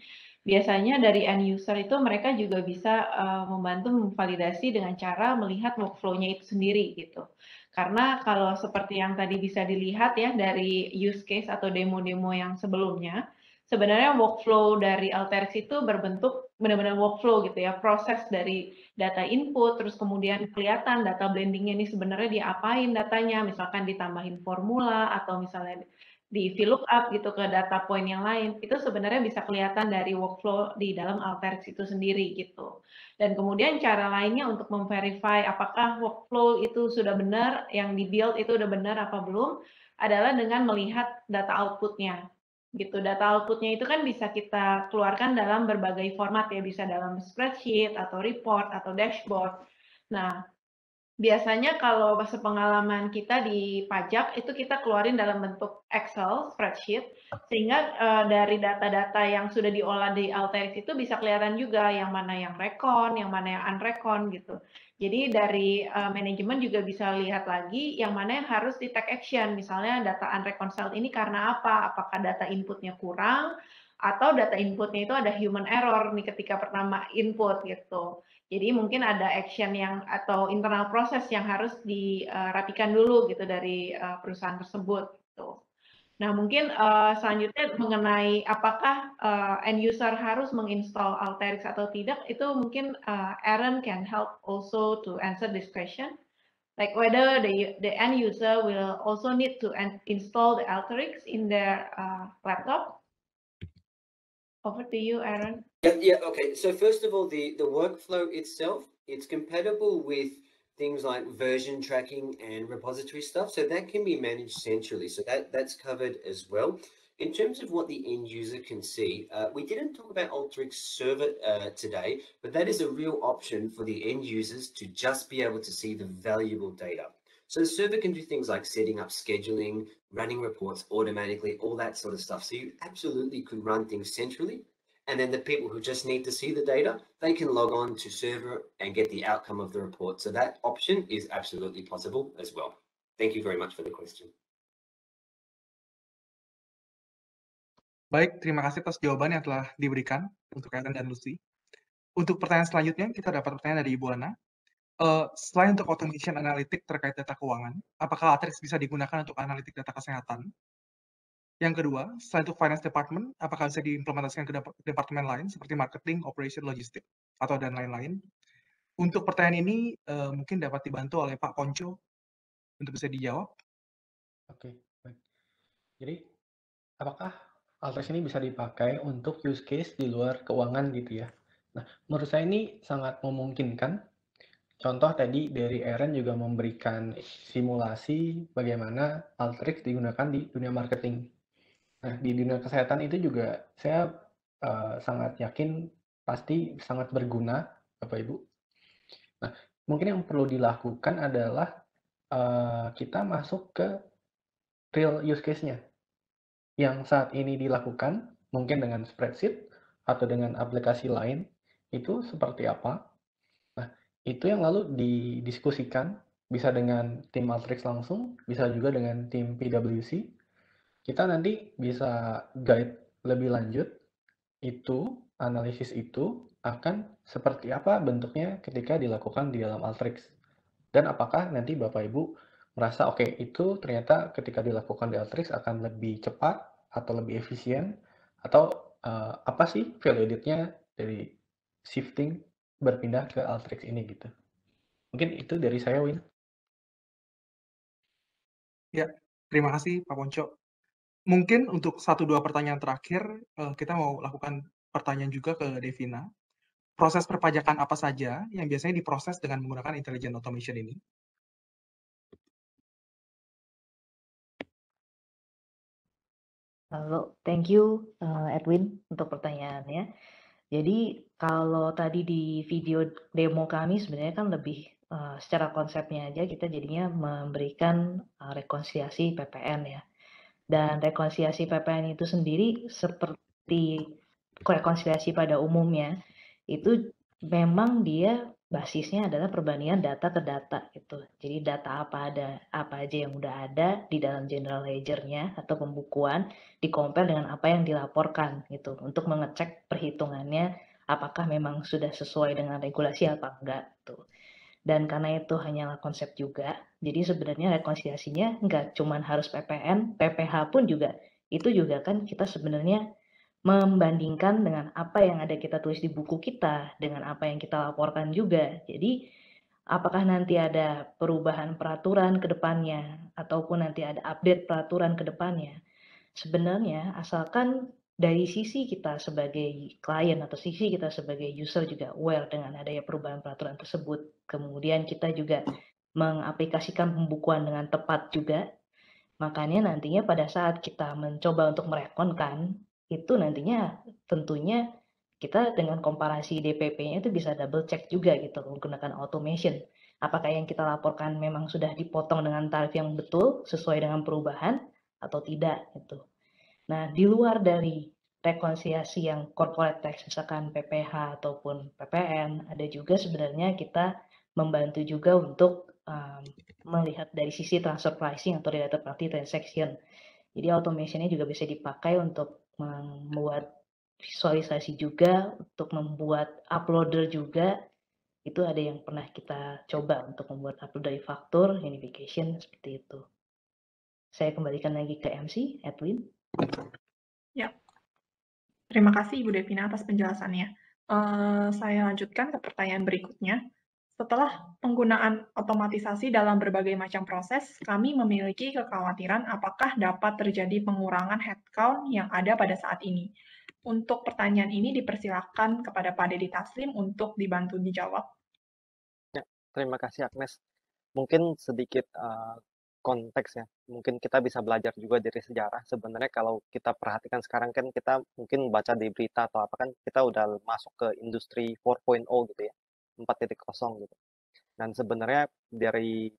biasanya dari end user itu mereka juga bisa uh, membantu memvalidasi dengan cara melihat workflow-nya itu sendiri gitu. Karena kalau seperti yang tadi bisa dilihat ya dari use case atau demo-demo yang sebelumnya, sebenarnya workflow dari Alteryx itu berbentuk benar-benar workflow gitu ya, proses dari data input, terus kemudian kelihatan data blendingnya ini sebenarnya diapain datanya, misalkan ditambahin formula atau misalnya di VLOOKUP gitu ke data point yang lain, itu sebenarnya bisa kelihatan dari workflow di dalam Alteryx itu sendiri gitu. Dan kemudian cara lainnya untuk memverify apakah workflow itu sudah benar, yang di-build itu udah benar apa belum, adalah dengan melihat data output-nya. Gitu. Data output-nya itu kan bisa kita keluarkan dalam berbagai format ya, bisa dalam spreadsheet atau report atau dashboard. Nah, biasanya kalau sepengalaman kita di pajak itu kita keluarin dalam bentuk Excel spreadsheet, sehingga uh, dari data-data yang sudah diolah di Alteryx itu bisa kelihatan juga yang mana yang recon, yang mana yang unrecon gitu. Jadi dari uh, manajemen juga bisa lihat lagi yang mana yang harus di take action, misalnya data unreconciled ini karena apa? Apakah data inputnya kurang atau data inputnya itu ada human error nih ketika pertama input gitu. Jadi mungkin ada action yang atau internal proses yang harus dirapikan dulu gitu dari uh, perusahaan tersebut. Gitu. Nah mungkin uh, selanjutnya mengenai apakah uh, end user harus menginstall Alteryx atau tidak, itu mungkin uh, Aaron can help also to answer this question. Like whether the the end user will also need to install the Alteryx in their uh, laptop. Over to you, Aaron. Yeah, yeah, okay. So first of all, the, the workflow itself, it's compatible with things like version tracking and repository stuff. So that can be managed centrally. So that, that's covered as well. In terms of what the end user can see, uh, we didn't talk about Alteryx Server uh, today, but that is a real option for the end users to just be able to see the valuable data. So the server can do things like setting up scheduling, running reports automatically, all that sort of stuff. So you absolutely could run things centrally. And then the people who just need to see the data, they can log on to server and get the outcome of the report. So that option is absolutely possible as well. Thank you very much for the question. Baik, terima kasih atas jawaban yang telah diberikan untuk Aaron dan Lucy. Untuk pertanyaan selanjutnya, kita dapat pertanyaan dari Ibu Ana. Uh, selain untuk automation analitik terkait data keuangan, apakah Alteryx bisa digunakan untuk analitik data kesehatan? Yang kedua, selain untuk finance department, apakah bisa diimplementasikan ke departemen lain seperti marketing, operation, logistik, atau dan lain-lain? Untuk pertanyaan ini uh, mungkin dapat dibantu oleh Pak Ponco untuk bisa dijawab. Oke, baik. Jadi, apakah Alteryx ini bisa dipakai untuk use case di luar keuangan gitu ya? Nah, menurut saya ini sangat memungkinkan. Contoh tadi dari Aaron juga memberikan simulasi bagaimana Alteryx digunakan di dunia marketing. Nah, di dunia kesehatan itu juga saya uh, sangat yakin pasti sangat berguna, Bapak Ibu. Nah, mungkin yang perlu dilakukan adalah uh, kita masuk ke real use case-nya. Yang saat ini dilakukan, mungkin dengan spreadsheet atau dengan aplikasi lain, itu seperti apa? Nah, itu yang lalu didiskusikan, bisa dengan tim Alteryx langsung, bisa juga dengan tim P W C. Kita nanti bisa guide lebih lanjut, itu, analisis itu akan seperti apa bentuknya ketika dilakukan di dalam Alteryx. Dan apakah nanti Bapak Ibu merasa, oke, okay, itu ternyata ketika dilakukan di Alteryx akan lebih cepat atau lebih efisien, atau uh, apa sih value added-nya dari shifting berpindah ke Alteryx ini gitu. Mungkin itu dari saya, Win. Ya, terima kasih Pak Ponco. Mungkin untuk satu dua pertanyaan terakhir, kita mau lakukan pertanyaan juga ke Devina. Proses perpajakan apa saja yang biasanya diproses dengan menggunakan intelligent automation ini? Halo, thank you uh, Edwin untuk pertanyaannya. Jadi kalau tadi di video demo kami sebenarnya kan lebih uh, secara konsepnya aja kita jadinya memberikan uh, rekonsiliasi P P N ya. Dan rekonsiliasi P P N itu sendiri seperti rekonsiliasi pada umumnya itu memang dia basisnya adalah perbandingan data ke data gitu. Jadi data apa ada apa aja yang udah ada di dalam general ledger-nya atau pembukuan di-compare dengan apa yang dilaporkan gitu untuk mengecek perhitungannya apakah memang sudah sesuai dengan regulasi apa enggak tuh. Dan karena itu hanyalah konsep juga, jadi sebenarnya rekonsiliasinya nggak cuma harus P P N, P P H pun juga itu juga kan kita sebenarnya membandingkan dengan apa yang ada kita tulis di buku kita, dengan apa yang kita laporkan juga. Jadi, apakah nanti ada perubahan peraturan ke depannya, ataupun nanti ada update peraturan ke depannya. Sebenarnya, asalkan dari sisi kita sebagai klien atau sisi kita sebagai user juga aware dengan adanya perubahan peraturan tersebut, kemudian kita juga mengaplikasikan pembukuan dengan tepat juga, makanya nantinya pada saat kita mencoba untuk merekonkan, itu nantinya tentunya kita dengan komparasi D P P-nya itu bisa double check juga gitu menggunakan automation. Apakah yang kita laporkan memang sudah dipotong dengan tarif yang betul sesuai dengan perubahan atau tidak gitu. Nah, di luar dari rekonsiliasi yang corporate tax misalkan P P H ataupun P P N, ada juga sebenarnya kita membantu juga untuk um, melihat dari sisi transfer pricing atau related party transaction. Jadi automation-nya juga bisa dipakai untuk membuat visualisasi juga, untuk membuat uploader juga. Itu ada yang pernah kita coba untuk membuat upload dari faktur, unification, seperti itu. Saya kembalikan lagi ke M C, Edwin. Ya, terima kasih Ibu Devina atas penjelasannya. Uh, saya lanjutkan ke pertanyaan berikutnya. Setelah penggunaan otomatisasi dalam berbagai macam proses, kami memiliki kekhawatiran apakah dapat terjadi pengurangan headcount yang ada pada saat ini. Untuk pertanyaan ini dipersilakan kepada Pak Dedi Taslim untuk dibantu dijawab. Ya, terima kasih Agnes. Mungkin sedikit uh, konteks ya. Mungkin kita bisa belajar juga dari sejarah. Sebenarnya kalau kita perhatikan sekarang kan kita mungkin baca di berita atau apa kan kita udah masuk ke industri empat titik nol gitu ya. empat titik nol gitu. Dan sebenarnya dari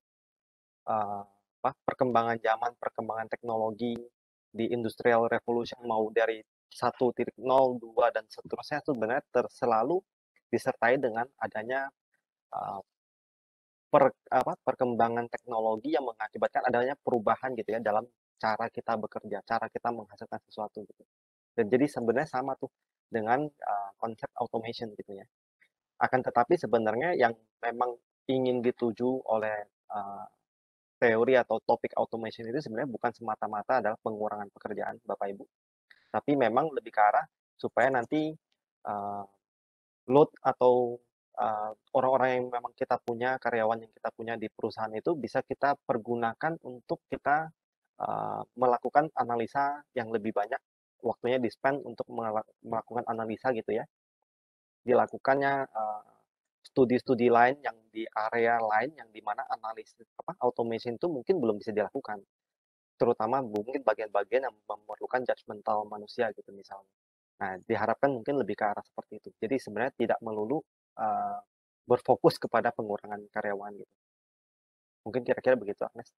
uh, apa, perkembangan zaman, perkembangan teknologi di industrial revolution mau dari satu titik nol, dua dan seterusnya sebenarnya selalu disertai dengan adanya uh, per, apa, perkembangan teknologi yang mengakibatkan adanya perubahan gitu ya dalam cara kita bekerja, cara kita menghasilkan sesuatu gitu. Dan jadi sebenarnya sama tuh dengan uh, konsep automation gitu ya. Akan tetapi sebenarnya yang memang ingin dituju oleh uh, teori atau topik automation itu sebenarnya bukan semata-mata adalah pengurangan pekerjaan Bapak Ibu. Tapi memang lebih ke arah supaya nanti uh, load atau uh, orang-orang yang memang kita punya, karyawan yang kita punya di perusahaan itu bisa kita pergunakan untuk kita uh, melakukan analisa yang lebih banyak waktunya di-spend untuk melakukan analisa gitu ya. Dilakukannya uh, studi-studi lain yang di area lain yang dimana analisis apa automation itu mungkin belum bisa dilakukan, terutama mungkin bagian-bagian yang memerlukan judgmental manusia gitu misalnya. Nah, diharapkan mungkin lebih ke arah seperti itu. Jadi sebenarnya tidak melulu uh, berfokus kepada pengurangan karyawan gitu. Mungkin kira-kira begitu, Agnes.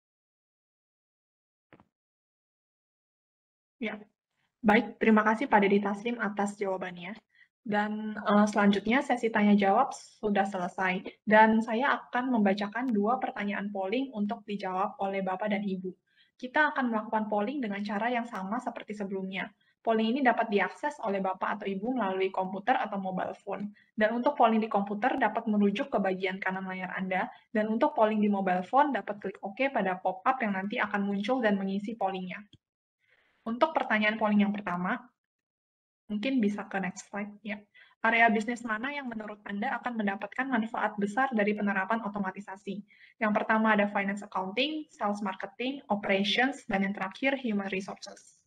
Ya, baik. Terima kasih Pak Dedi Taslim atas jawabannya. Dan uh, selanjutnya sesi tanya jawab sudah selesai. Dan saya akan membacakan dua pertanyaan polling untuk dijawab oleh Bapak dan Ibu. Kita akan melakukan polling dengan cara yang sama seperti sebelumnya. Polling ini dapat diakses oleh Bapak atau Ibu melalui komputer atau mobile phone. Dan untuk polling di komputer dapat merujuk ke bagian kanan layar Anda. Dan untuk polling di mobile phone dapat klik OK pada pop-up yang nanti akan muncul dan mengisi pollingnya. Untuk pertanyaan polling yang pertama, mungkin bisa ke next slide, ya. Area bisnis mana yang menurut Anda akan mendapatkan manfaat besar dari penerapan otomatisasi? Yang pertama ada finance accounting, sales marketing, operations, dan yang terakhir human resources.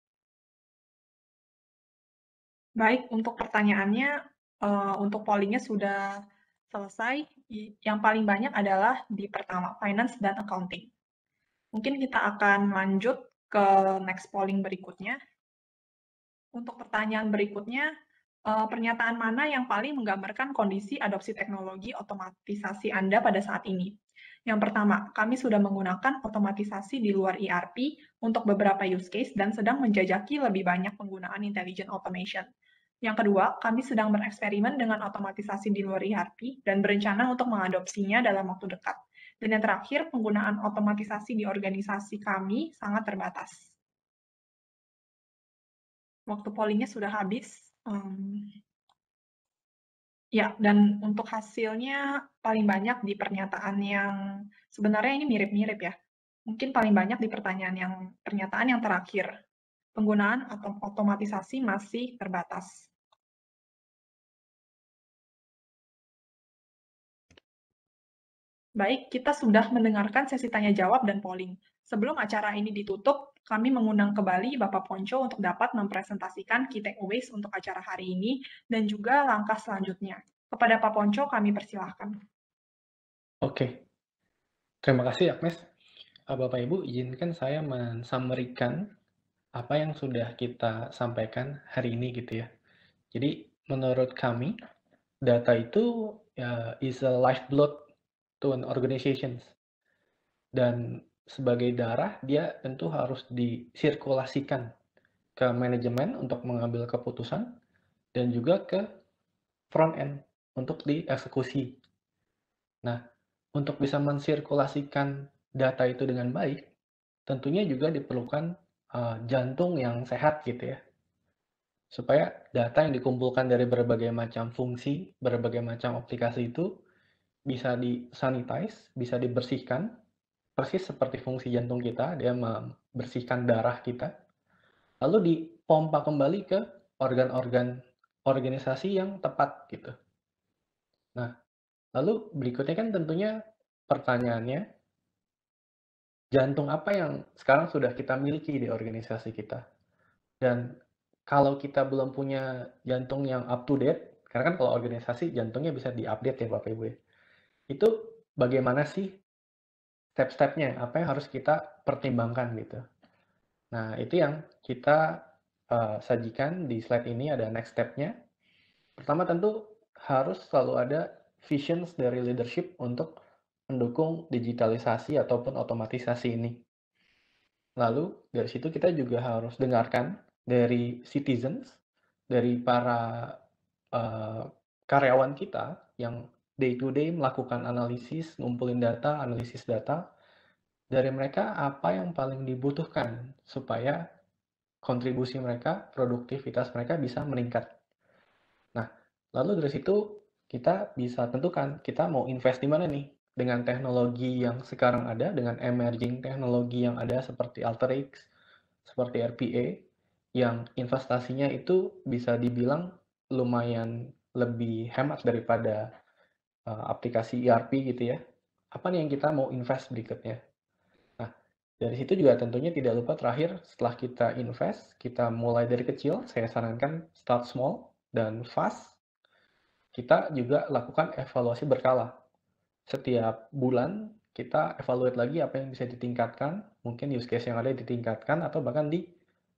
Baik, untuk pertanyaannya, uh, untuk pollingnya sudah selesai. Yang paling banyak adalah di pertama, finance dan accounting. Mungkin kita akan lanjut ke next polling berikutnya. Untuk pertanyaan berikutnya, pernyataan mana yang paling menggambarkan kondisi adopsi teknologi otomatisasi Anda pada saat ini? Yang pertama, kami sudah menggunakan otomatisasi di luar E R P untuk beberapa use case dan sedang menjajaki lebih banyak penggunaan intelligent automation. Yang kedua, kami sedang bereksperimen dengan otomatisasi di luar E R P dan berencana untuk mengadopsinya dalam waktu dekat. Dan yang terakhir, penggunaan otomatisasi di organisasi kami sangat terbatas. Waktu pollingnya sudah habis. Um, ya, dan untuk hasilnya paling banyak di pernyataan yang sebenarnya ini mirip-mirip ya. Mungkin paling banyak di pertanyaan yang pernyataan yang terakhir. Penggunaan atau otomatisasi masih terbatas. Baik, kita sudah mendengarkan sesi tanya jawab dan polling. Sebelum acara ini ditutup, kami mengundang kembali Bapak Ponco untuk dapat mempresentasikan key takeaways untuk acara hari ini dan juga langkah selanjutnya. Kepada Pak Ponco, kami persilahkan. Oke, terima kasih Agnes. Bapak Ibu, izinkan saya mensummary-kan apa yang sudah kita sampaikan hari ini gitu ya. Jadi menurut kami, data itu uh, is a lifeblood to an organization. Dan sebagai darah, dia tentu harus disirkulasikan ke manajemen untuk mengambil keputusan dan juga ke front end untuk dieksekusi. Nah, untuk bisa mensirkulasikan data itu dengan baik, tentunya juga diperlukan uh, jantung yang sehat gitu ya. Supaya data yang dikumpulkan dari berbagai macam fungsi, berbagai macam aplikasi itu bisa di-sanitize, bisa dibersihkan, persis seperti fungsi jantung kita, dia membersihkan darah kita, lalu dipompa kembali ke organ-organ organisasi yang tepat gitu. Nah, lalu berikutnya kan tentunya pertanyaannya, jantung apa yang sekarang sudah kita miliki di organisasi kita? Dan kalau kita belum punya jantung yang up to date, karena kan kalau organisasi jantungnya bisa diupdate ya Bapak Ibu ya, itu bagaimana sih step-stepnya, apa yang harus kita pertimbangkan gitu. Nah, itu yang kita uh, sajikan di slide ini, ada next step-nya. Pertama tentu harus selalu ada visions dari leadership untuk mendukung digitalisasi ataupun otomatisasi ini. Lalu dari situ kita juga harus dengarkan dari citizens, dari para uh, karyawan kita yang day to day melakukan analisis, ngumpulin data, analisis data, dari mereka apa yang paling dibutuhkan supaya kontribusi mereka, produktivitas mereka bisa meningkat. Nah, lalu dari situ kita bisa tentukan kita mau invest di mana nih dengan teknologi yang sekarang ada, dengan emerging teknologi yang ada seperti Alteryx, seperti R P A, yang investasinya itu bisa dibilang lumayan lebih hemat daripada uh, aplikasi E R P gitu ya. Apa nih yang kita mau invest berikutnya? Nah, dari situ juga tentunya tidak lupa terakhir setelah kita invest, kita mulai dari kecil, saya sarankan start small dan fast. Kita juga lakukan evaluasi berkala. Setiap bulan kita evaluate lagi apa yang bisa ditingkatkan, mungkin use case yang ada ditingkatkan atau bahkan di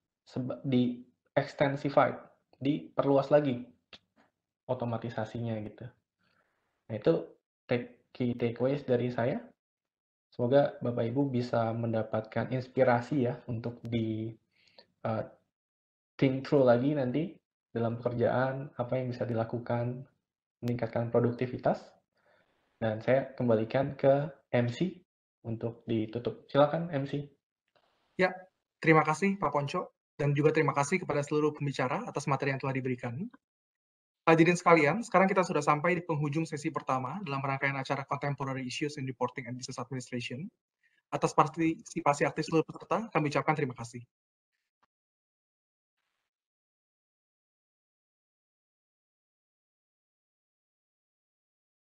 di extensified, diperluas lagi otomatisasinya gitu. Nah, itu take, key takeaways dari saya. Semoga Bapak Ibu bisa mendapatkan inspirasi ya untuk di uh, think through lagi nanti dalam pekerjaan apa yang bisa dilakukan meningkatkan produktivitas. Dan saya kembalikan ke M C untuk ditutup. Silakan M C. Ya, terima kasih Pak Ponco dan juga terima kasih kepada seluruh pembicara atas materi yang telah diberikan. Hadirin sekalian, sekarang kita sudah sampai di penghujung sesi pertama dalam rangkaian acara Contemporary Issues in Reporting and Business Administration. Atas partisipasi aktif seluruh peserta, kami ucapkan terima kasih.